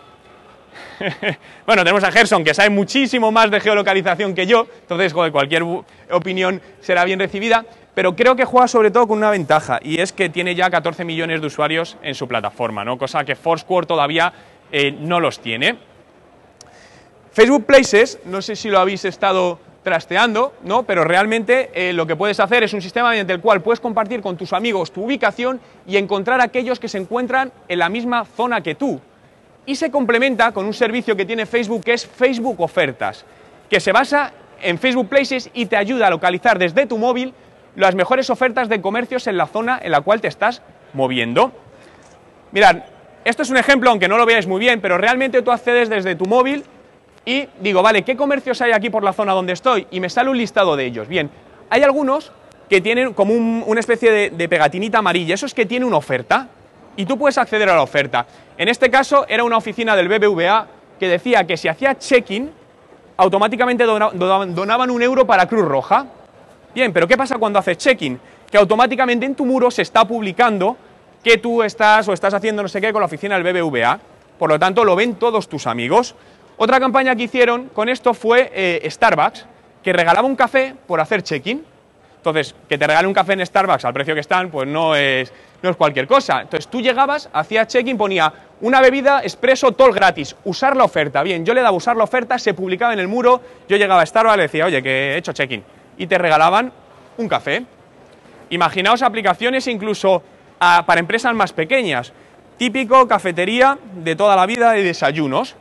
Bueno, tenemos a Gerson, que sabe muchísimo más de geolocalización que yo, entonces joder, cualquier opinión será bien recibida, pero creo que juega sobre todo con una ventaja, y es que tiene ya 14 millones de usuarios en su plataforma, ¿no? Cosa que Foursquare todavía no los tiene. Facebook Places, no sé si lo habéis estado trasteando, ¿no? Pero realmente lo que puedes hacer es un sistema mediante el cual puedes compartir con tus amigos tu ubicación y encontrar a aquellos que se encuentran en la misma zona que tú. Y se complementa con un servicio que tiene Facebook, que es Facebook Ofertas, que se basa en Facebook Places y te ayuda a localizar desde tu móvil las mejores ofertas de comercios en la zona en la cual te estás moviendo. Mirad, esto es un ejemplo, aunque no lo veáis muy bien, pero realmente tú accedes desde tu móvil y digo, vale, ¿qué comercios hay aquí por la zona donde estoy? Y me sale un listado de ellos. Bien, hay algunos que tienen como una especie de pegatinita amarilla, eso es que tiene una oferta. Y tú puedes acceder a la oferta. En este caso era una oficina del BBVA que decía que si hacía check-in, automáticamente donaban €1 para Cruz Roja. Bien, pero ¿qué pasa cuando haces check-in? Que automáticamente en tu muro se está publicando que tú estás haciendo no sé qué con la oficina del BBVA. Por lo tanto, lo ven todos tus amigos. Otra campaña que hicieron con esto fue Starbucks, que regalaba un café por hacer check-in. Entonces, que te regale un café en Starbucks al precio que están, pues no es cualquier cosa. Entonces, tú llegabas, hacías check-in, ponía una bebida expreso toll gratis, usar la oferta. Bien, yo le daba usar la oferta, se publicaba en el muro, yo llegaba a Starbucks y le decía, oye, que he hecho check-in. Y te regalaban un café. Imaginaos aplicaciones incluso para empresas más pequeñas. Típico cafetería de toda la vida de desayunos.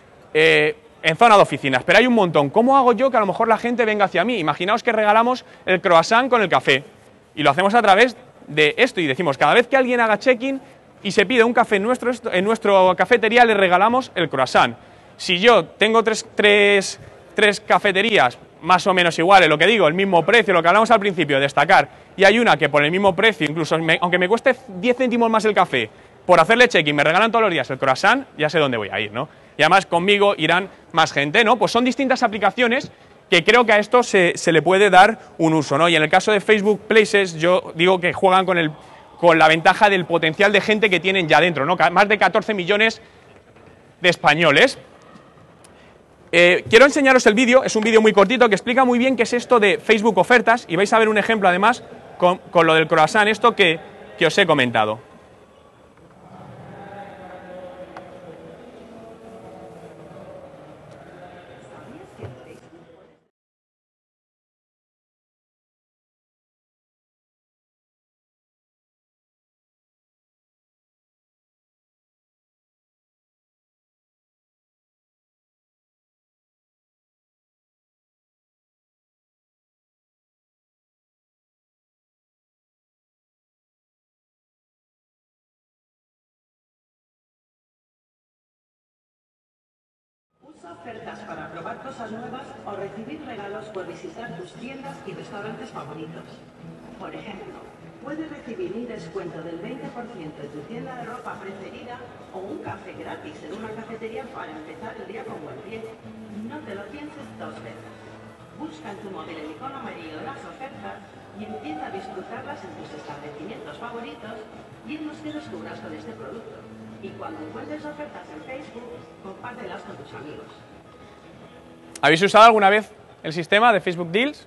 En zona de oficinas, pero hay un montón. ¿Cómo hago yo que a lo mejor la gente venga hacia mí? Imaginaos que regalamos el croissant con el café y lo hacemos a través de esto y decimos, cada vez que alguien haga check-in y se pide un café en nuestra cafetería, le regalamos el croissant. Si yo tengo tres cafeterías más o menos iguales, lo que digo, el mismo precio, lo que hablamos al principio, destacar, y hay una que por el mismo precio, incluso aunque me cueste 10 céntimos más el café, por hacerle check-in me regalan todos los días el croissant, ya sé dónde voy a ir, ¿no? Y además conmigo irán más gente, ¿no? Pues son distintas aplicaciones que creo que a esto se le puede dar un uso, ¿no? Y en el caso de Facebook Places, yo digo que juegan con la ventaja del potencial de gente que tienen ya dentro, ¿no? Más de 14 millones de españoles. Quiero enseñaros el vídeo, es un vídeo muy cortito que explica muy bien qué es esto de Facebook Ofertas y vais a ver un ejemplo además con lo del croissant, esto que os he comentado. Usa ofertas para probar cosas nuevas o recibir regalos por visitar tus tiendas y restaurantes favoritos. Por ejemplo, puedes recibir un descuento del 20% en tu tienda de ropa preferida o un café gratis en una cafetería para empezar el día con buen pie. No te lo pienses dos veces. Busca en tu móvil el icono amarillo de las ofertas y empieza a disfrutarlas en tus establecimientos favoritos y en los que descubras con este producto. Y cuando encuentres ofertas en Facebook, compártelas con tus amigos. ¿Habéis usado alguna vez el sistema de Facebook Deals?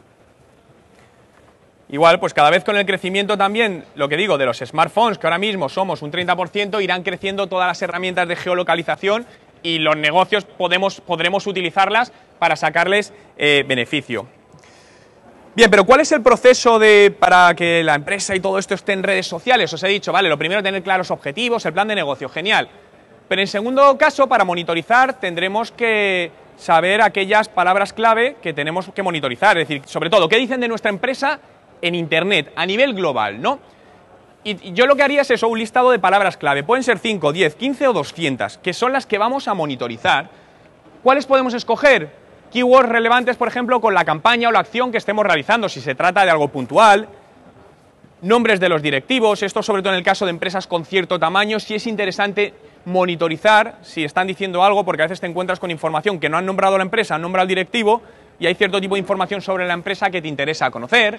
Igual, pues cada vez con el crecimiento también, lo que digo, de los smartphones, que ahora mismo somos un 30%, irán creciendo todas las herramientas de geolocalización y los negocios podremos utilizarlas para sacarles beneficio. Bien, pero ¿cuál es el proceso para que la empresa y todo esto esté en redes sociales? Os he dicho, vale, lo primero tener claros objetivos, el plan de negocio, genial. Pero en segundo caso, para monitorizar, tendremos que saber aquellas palabras clave que tenemos que monitorizar. Es decir, sobre todo, ¿qué dicen de nuestra empresa en Internet, a nivel global, ¿no? Y yo lo que haría es eso, un listado de palabras clave. Pueden ser 5, 10, 15 o 200, que son las que vamos a monitorizar. ¿Cuáles podemos escoger? Keywords relevantes, por ejemplo, con la campaña o la acción que estemos realizando, si se trata de algo puntual. Nombres de los directivos, esto sobre todo en el caso de empresas con cierto tamaño, sí es interesante monitorizar si están diciendo algo, porque a veces te encuentras con información que no han nombrado a la empresa, han nombrado al directivo, y hay cierto tipo de información sobre la empresa que te interesa conocer.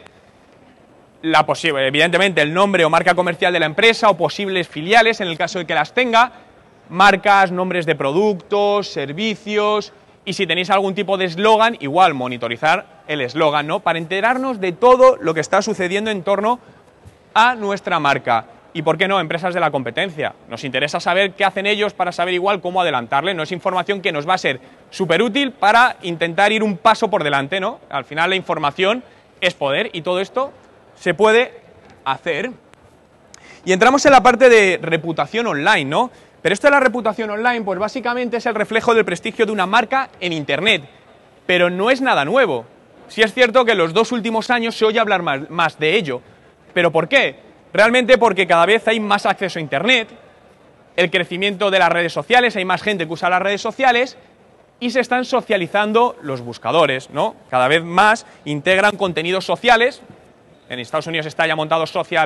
Evidentemente el nombre o marca comercial de la empresa o posibles filiales en el caso de que las tenga, marcas, nombres de productos, servicios, y si tenéis algún tipo de eslogan, igual monitorizar el eslogan, ¿no? Para enterarnos de todo lo que está sucediendo en torno a nuestra marca. Y por qué no, empresas de la competencia. Nos interesa saber qué hacen ellos para saber igual cómo adelantarle, ¿no? Es información que nos va a ser súper útil para intentar ir un paso por delante, ¿no? Al final la información es poder y todo esto se puede hacer. Y entramos en la parte de reputación online, ¿no? Pero esto de la reputación online, pues básicamente es el reflejo del prestigio de una marca en Internet. Pero no es nada nuevo. Sí es cierto que en los 2 últimos años se oye hablar más de ello. ¿Pero por qué? Realmente porque cada vez hay más acceso a Internet, el crecimiento de las redes sociales, hay más gente que usa las redes sociales y se están socializando los buscadores, ¿no? Cada vez más integran contenidos sociales. En Estados Unidos está ya montado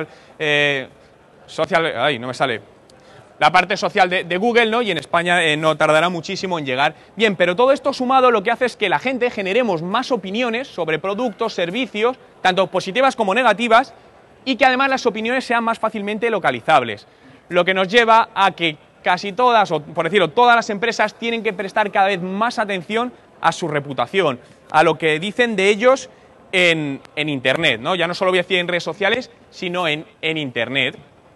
la parte social de Google, ¿no? Y en España no tardará muchísimo en llegar. Bien, pero todo esto sumado lo que hace es que la gente generemos más opiniones sobre productos, servicios, tanto positivas como negativas, y que además las opiniones sean más fácilmente localizables. Lo que nos lleva a que casi todas, o por decirlo, todas las empresas tienen que prestar cada vez más atención a su reputación, a lo que dicen de ellos en Internet, ¿no? Ya no solo voy a decir en redes sociales, sino en Internet.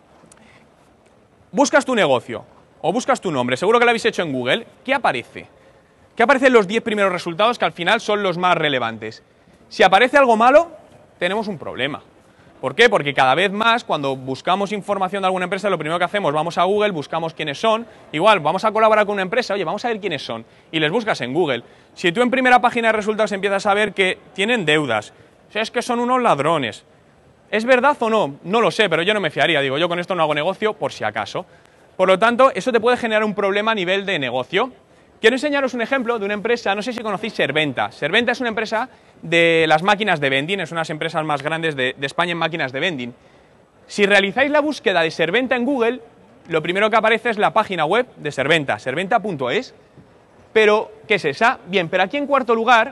Buscas tu negocio o buscas tu nombre, seguro que lo habéis hecho en Google. ¿Qué aparece? ¿Qué aparecen los 10 primeros resultados que al final son los más relevantes? Si aparece algo malo, tenemos un problema. ¿Por qué? Porque cada vez más, cuando buscamos información de alguna empresa, lo primero que hacemos, vamos a Google, buscamos quiénes son. Igual, vamos a colaborar con una empresa, oye, vamos a ver quiénes son. Y les buscas en Google. Si tú en primera página de resultados empiezas a ver que tienen deudas, si es que son unos ladrones, ¿es verdad o no? No lo sé, pero yo no me fiaría. Digo, yo con esto no hago negocio por si acaso. Por lo tanto, eso te puede generar un problema a nivel de negocio. Quiero enseñaros un ejemplo de una empresa, no sé si conocéis Serventa. Serventa es una empresa de las máquinas de vending, es una de las empresas más grandes de España en máquinas de vending. Si realizáis la búsqueda de Serventa en Google, lo primero que aparece es la página web de Serventa, serventa.es. Pero, ¿qué es esa? Bien, pero aquí en cuarto lugar,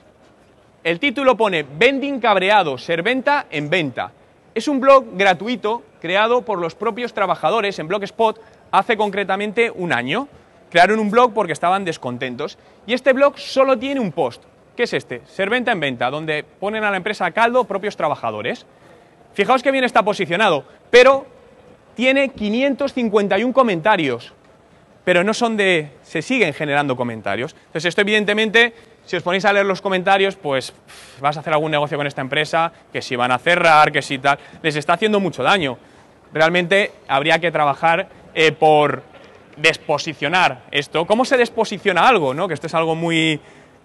el título pone Vending cabreado, Serventa en venta. Es un blog gratuito creado por los propios trabajadores en Blogspot hace concretamente un año. Crearon un blog porque estaban descontentos y este blog solo tiene un post. ¿Qué es este? Serventa en venta, donde ponen a la empresa a caldo propios trabajadores. Fijaos que bien está posicionado, pero tiene 551 comentarios, pero no son se siguen generando comentarios. Entonces esto evidentemente, si os ponéis a leer los comentarios, pues vas a hacer algún negocio con esta empresa, que si van a cerrar, que si tal, les está haciendo mucho daño. Realmente habría que trabajar por desposicionar esto. ¿Cómo se desposiciona algo, no? Que esto es algo que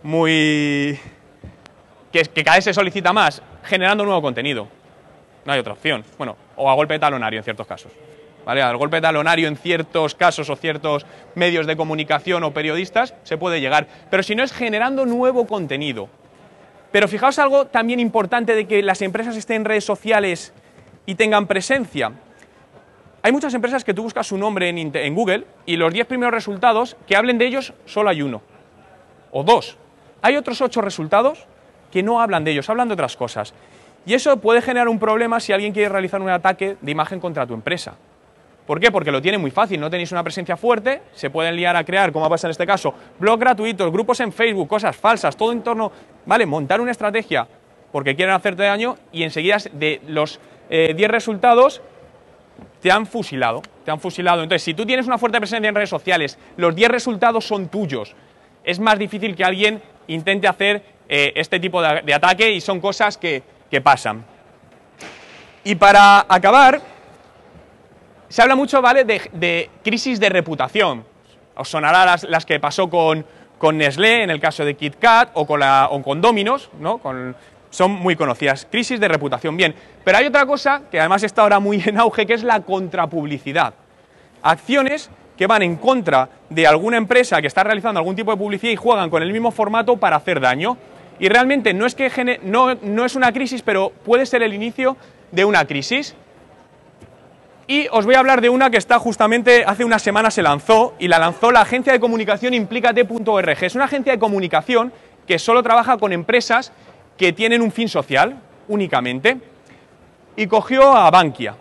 cada vez se solicita más, generando nuevo contenido. No hay otra opción. Bueno, o a golpe de talonario en ciertos casos. ¿Vale? Al golpe de talonario en ciertos casos o ciertos medios de comunicación o periodistas se puede llegar. Pero si no es generando nuevo contenido. Pero fijaos algo también importante de que las empresas estén en redes sociales y tengan presencia. Hay muchas empresas que tú buscas su nombre en Google y los 10 primeros resultados que hablen de ellos solo hay uno o dos. Hay otros 8 resultados que no hablan de ellos, hablan de otras cosas. Y eso puede generar un problema si alguien quiere realizar un ataque de imagen contra tu empresa. ¿Por qué? Porque lo tiene muy fácil, no tenéis una presencia fuerte, se pueden liar a crear, como pasa en este caso, blogs gratuitos, grupos en Facebook, cosas falsas, todo en torno, ¿vale? Montar una estrategia porque quieren hacerte daño y enseguida de los 10 resultados te han fusilado, Entonces, si tú tienes una fuerte presencia en redes sociales, los 10 resultados son tuyos, es más difícil que alguien intente hacer este tipo de ataque y son cosas que pasan. Y para acabar, se habla mucho, ¿vale?, de crisis de reputación. Os sonará las que pasó con Nestlé en el caso de KitKat o con Domino's, ¿no? Son muy conocidas. Crisis de reputación, bien. Pero hay otra cosa que además está ahora muy en auge, que es la contrapublicidad. Acciones que van en contra de alguna empresa que está realizando algún tipo de publicidad y juegan con el mismo formato para hacer daño. Y realmente no es una crisis, pero puede ser el inicio de una crisis. Y os voy a hablar de una que está justamente hace una semana se lanzó, y la lanzó la agencia de comunicación Implícate.org. Es una agencia de comunicación que solo trabaja con empresas que tienen un fin social, únicamente, y cogió a Bankia.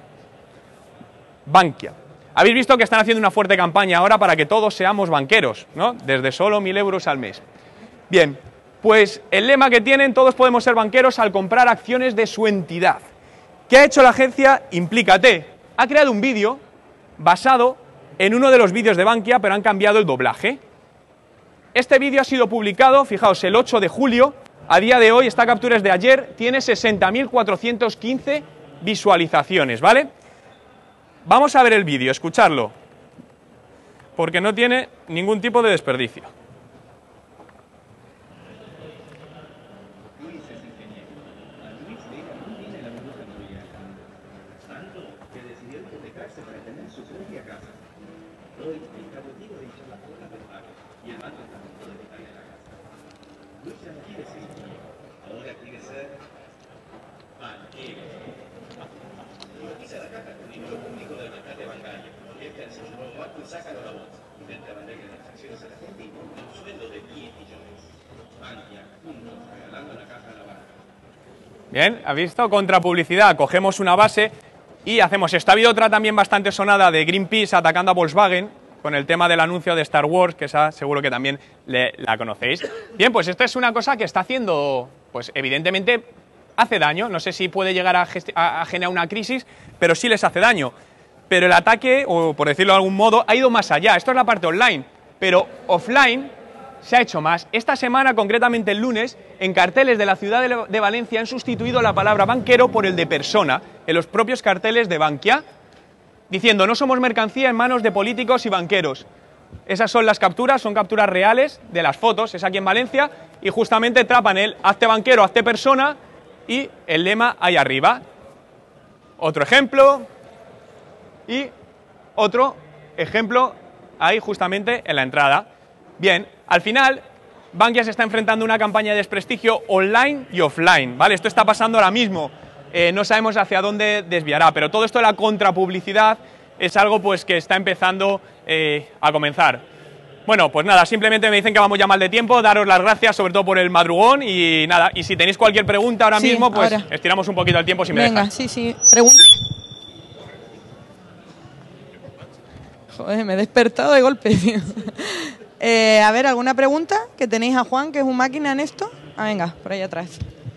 Habéis visto que están haciendo una fuerte campaña ahora para que todos seamos banqueros, ¿no? Desde solo 1.000 euros al mes. Bien, pues el lema que tienen, todos podemos ser banqueros al comprar acciones de su entidad. ¿Qué ha hecho la agencia Implícate? Ha creado un vídeo basado en uno de los vídeos de Bankia, pero han cambiado el doblaje. Este vídeo ha sido publicado, fijaos, el 8 de julio, a día de hoy, esta captura es de ayer, tiene 60.415 visualizaciones, ¿vale? Vamos a ver el vídeo, escucharlo, porque no tiene ningún tipo de desperdicio. Bien, ¿has visto? Contrapublicidad, cogemos una base y hacemos esto. Ha habido otra también bastante sonada de Greenpeace atacando a Volkswagen con el tema del anuncio de Star Wars, que esa seguro que también la conocéis. Bien, pues esta es una cosa que está haciendo, pues evidentemente hace daño. No sé si puede llegar a generar una crisis, pero sí les hace daño. Pero el ataque, o por decirlo de algún modo, ha ido más allá. Esto es la parte online, pero offline se ha hecho más. Esta semana, concretamente el lunes, en carteles de la ciudad de Valencia han sustituido la palabra banquero por el de persona, en los propios carteles de Bankia, diciendo no somos mercancía en manos de políticos y banqueros. Esas son las capturas, son capturas reales de las fotos, es aquí en Valencia, y justamente trapan el hazte banquero, hazte persona, y el lema ahí arriba. Otro ejemplo, y otro ejemplo ahí justamente en la entrada. Bien, al final, Bankia se está enfrentando a una campaña de desprestigio online y offline, ¿vale? Esto está pasando ahora mismo, no sabemos hacia dónde desviará, pero todo esto de la contrapublicidad es algo pues que está empezando a comenzar. Bueno, pues nada, simplemente me dicen que vamos ya mal de tiempo, daros las gracias sobre todo por el madrugón y nada, y si tenéis cualquier pregunta ahora mismo, pues ahora estiramos un poquito el tiempo si me dejas. Venga, sí, pregunta. Joder, me he despertado de golpe, tío. A ver, ¿alguna pregunta que tenéis a Juan, que es un máquina en esto? Ah, venga, por ahí atrás.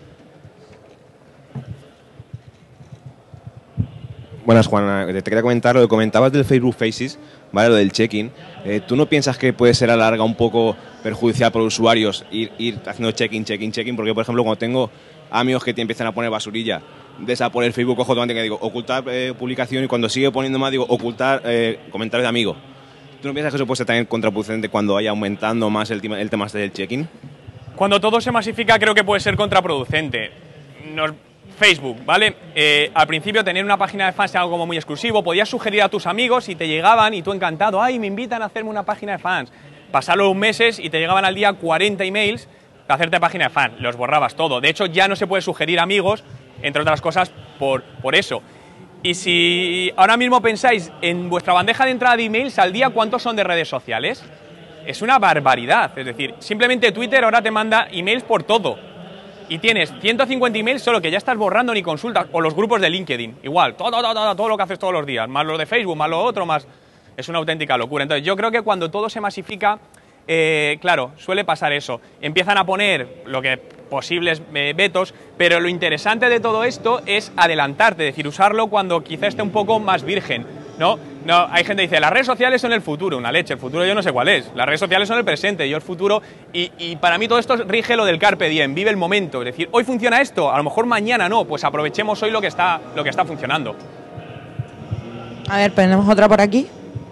Buenas, Juan. Te quería comentar lo que comentabas del Facebook Faces, ¿vale? Lo del check-in. ¿Tú no piensas que puede ser a la larga un poco perjudicial para los usuarios ir haciendo check-in? Porque, por ejemplo, cuando tengo amigos que te empiezan a poner basurilla, de esa por el Facebook, cojo automáticamente que digo ocultar publicación y cuando sigue poniendo más digo ocultar comentarios de amigo. ¿Tú no piensas que eso puede ser también contraproducente cuando vaya aumentando más el tema del check-in? Cuando todo se masifica creo que puede ser contraproducente. Facebook, ¿vale? Al principio tener una página de fans era algo como muy exclusivo, podías sugerir a tus amigos y te llegaban y tú encantado, ¡ay, me invitan a hacerme una página de fans! Pasaron los meses y te llegaban al día 40 emails de hacerte página de fans, los borrabas todo. De hecho ya no se puede sugerir amigos, entre otras cosas, por eso. Y si ahora mismo pensáis en vuestra bandeja de entrada de emails al día, ¿cuántos son de redes sociales? Es una barbaridad. Es decir, simplemente Twitter ahora te manda emails por todo. Y tienes 150 emails solo que ya estás borrando ni consultas. O los grupos de LinkedIn. Igual, todo lo que haces todos los días. Más los de Facebook, más lo otro, más... Es una auténtica locura. Entonces yo creo que cuando todo se masifica, claro, suele pasar eso. Empiezan a poner lo que posibles vetos, pero lo interesante de todo esto es adelantarte, es decir, usarlo cuando quizá esté un poco más virgen, ¿no? No, hay gente que dice, las redes sociales son el futuro, una leche, el futuro yo no sé cuál es, las redes sociales son el presente, yo el futuro, y para mí todo esto rige lo del carpe diem, vive el momento, es decir, hoy funciona esto, a lo mejor mañana no, pues aprovechemos hoy lo que está funcionando. A ver, tenemos otra por aquí.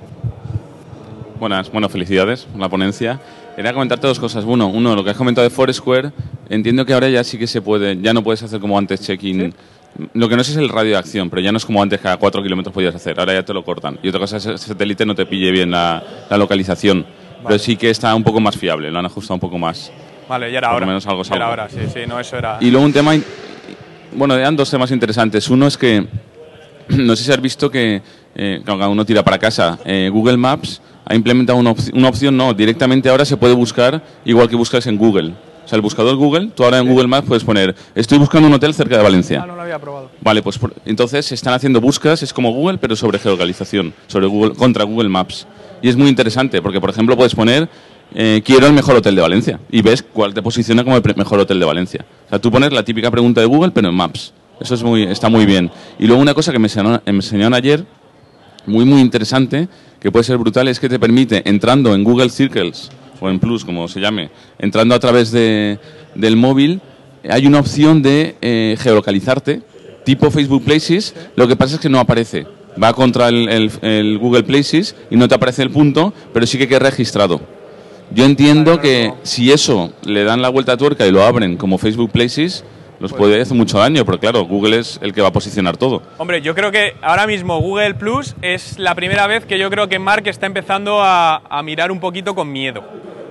Buenas, bueno, felicidades por la ponencia. Quería comentarte dos cosas. Uno, lo que has comentado de Foursquare, entiendo que ahora ya sí que se puede, ya no puedes hacer como antes check-in. ¿Sí? Lo que no sé es el radio de acción, pero ya no es como antes que a 4 kilómetros podías hacer, ahora ya te lo cortan. Y otra cosa es que el satélite no te pille bien la localización, vale. Pero sí que está un poco más fiable, lo han ajustado un poco más. Vale, ya era hora. Por lo menos algo salvo. Era hora, sí, no, eso era... Y luego un tema, bueno, eran dos temas interesantes. Uno es que, no sé si has visto que, cada uno tira para casa, Google Maps ha implementado una opción, no, directamente ahora se puede buscar igual que buscas en Google. O sea, el buscador Google, tú ahora en Google Maps puedes poner, estoy buscando un hotel cerca de Valencia. Ah, no lo había probado. Vale, pues entonces se están haciendo búsquedas, es como Google, pero sobre geolocalización, sobre Google, contra Google Maps. Y es muy interesante, porque por ejemplo puedes poner, quiero el mejor hotel de Valencia, y ves cuál te posiciona como el mejor hotel de Valencia. O sea, tú pones la típica pregunta de Google, pero en Maps. Eso está muy bien. Y luego una cosa que me enseñaron ayer, muy interesante, que puede ser brutal, es que te permite, entrando en Google Circles, o en Plus, como se llame, entrando a través del móvil, hay una opción de geolocalizarte, tipo Facebook Places, lo que pasa es que no aparece. Va contra el Google Places y no te aparece el punto, pero sí que queda registrado. Yo entiendo que si eso le dan la vuelta a tuerca y lo abren como Facebook Places, nos puede hacer mucho daño, pero claro, Google es el que va a posicionar todo. Hombre, yo creo que ahora mismo Google Plus es la primera vez que yo creo que Mark está empezando a mirar un poquito con miedo.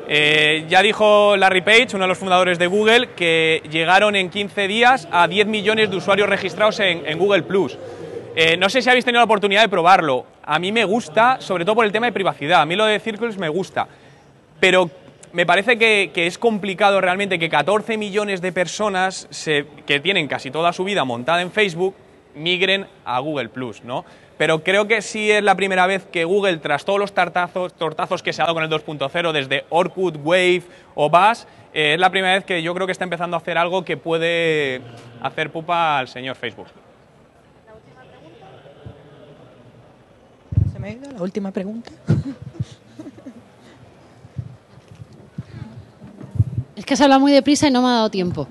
Ya dijo Larry Page, uno de los fundadores de Google, que llegaron en 15 días a 10 millones de usuarios registrados en Google Plus. No sé si habéis tenido la oportunidad de probarlo. A mí me gusta, sobre todo por el tema de privacidad. A mí lo de Circles me gusta. Pero me parece que es complicado realmente que 14 millones de personas que tienen casi toda su vida montada en Facebook migren a Google Plus, ¿no? Pero creo que sí es la primera vez que Google, tras todos los tortazos que se ha dado con el 2.0, desde Orkut, Wave o Buzz, es la primera vez que yo creo que está empezando a hacer algo que puede hacer pupa al señor Facebook. ¿La última pregunta? ¿Se me ha ido la última pregunta? Es que se habla muy deprisa y no me ha dado tiempo.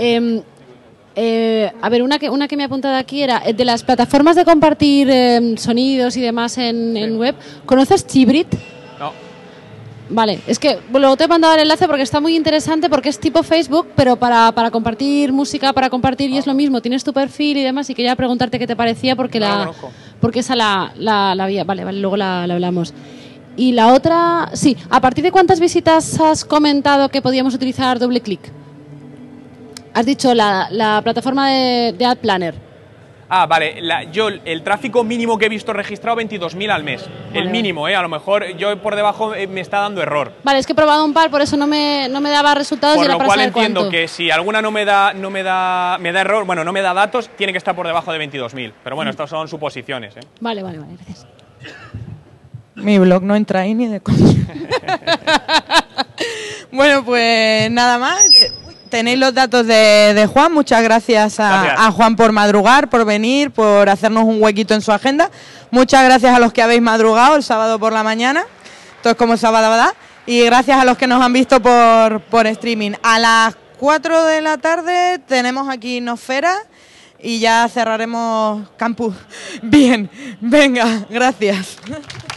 A ver, una que me ha apuntado aquí era de las plataformas de compartir sonidos y demás en web. ¿Conoces Chibrit? No. Vale, es que luego te he mandado el enlace porque está muy interesante, porque es tipo Facebook, pero para compartir música, para compartir, y es lo mismo, tienes tu perfil y demás, y quería preguntarte qué te parecía porque esa la había. Vale, luego la hablamos. Y la otra, sí, ¿a partir de cuántas visitas has comentado que podíamos utilizar DoubleClick? Has dicho la plataforma de Ad Planner. Ah, vale. Yo el tráfico mínimo que he visto registrado 22.000 al mes. Vale, el mínimo, a lo mejor yo por debajo me está dando error. Vale, es que he probado un par, por eso no me daba resultados. Por y lo para cual saber entiendo cuánto. que si alguna me da error, bueno, no me da datos, tiene que estar por debajo de 22.000. Pero bueno, estas son suposiciones. Vale, gracias. Mi blog no entra ahí ni de coña. Bueno, pues nada más. Tenéis los datos de Juan. Muchas gracias a Juan por madrugar, por venir, por hacernos un huequito en su agenda. Muchas gracias a los que habéis madrugado el sábado por la mañana. Esto es como sábado, ¿verdad? Y gracias a los que nos han visto por streaming. A las 4 de la tarde tenemos aquí Nosfera y ya cerraremos Campus. Bien, venga, gracias.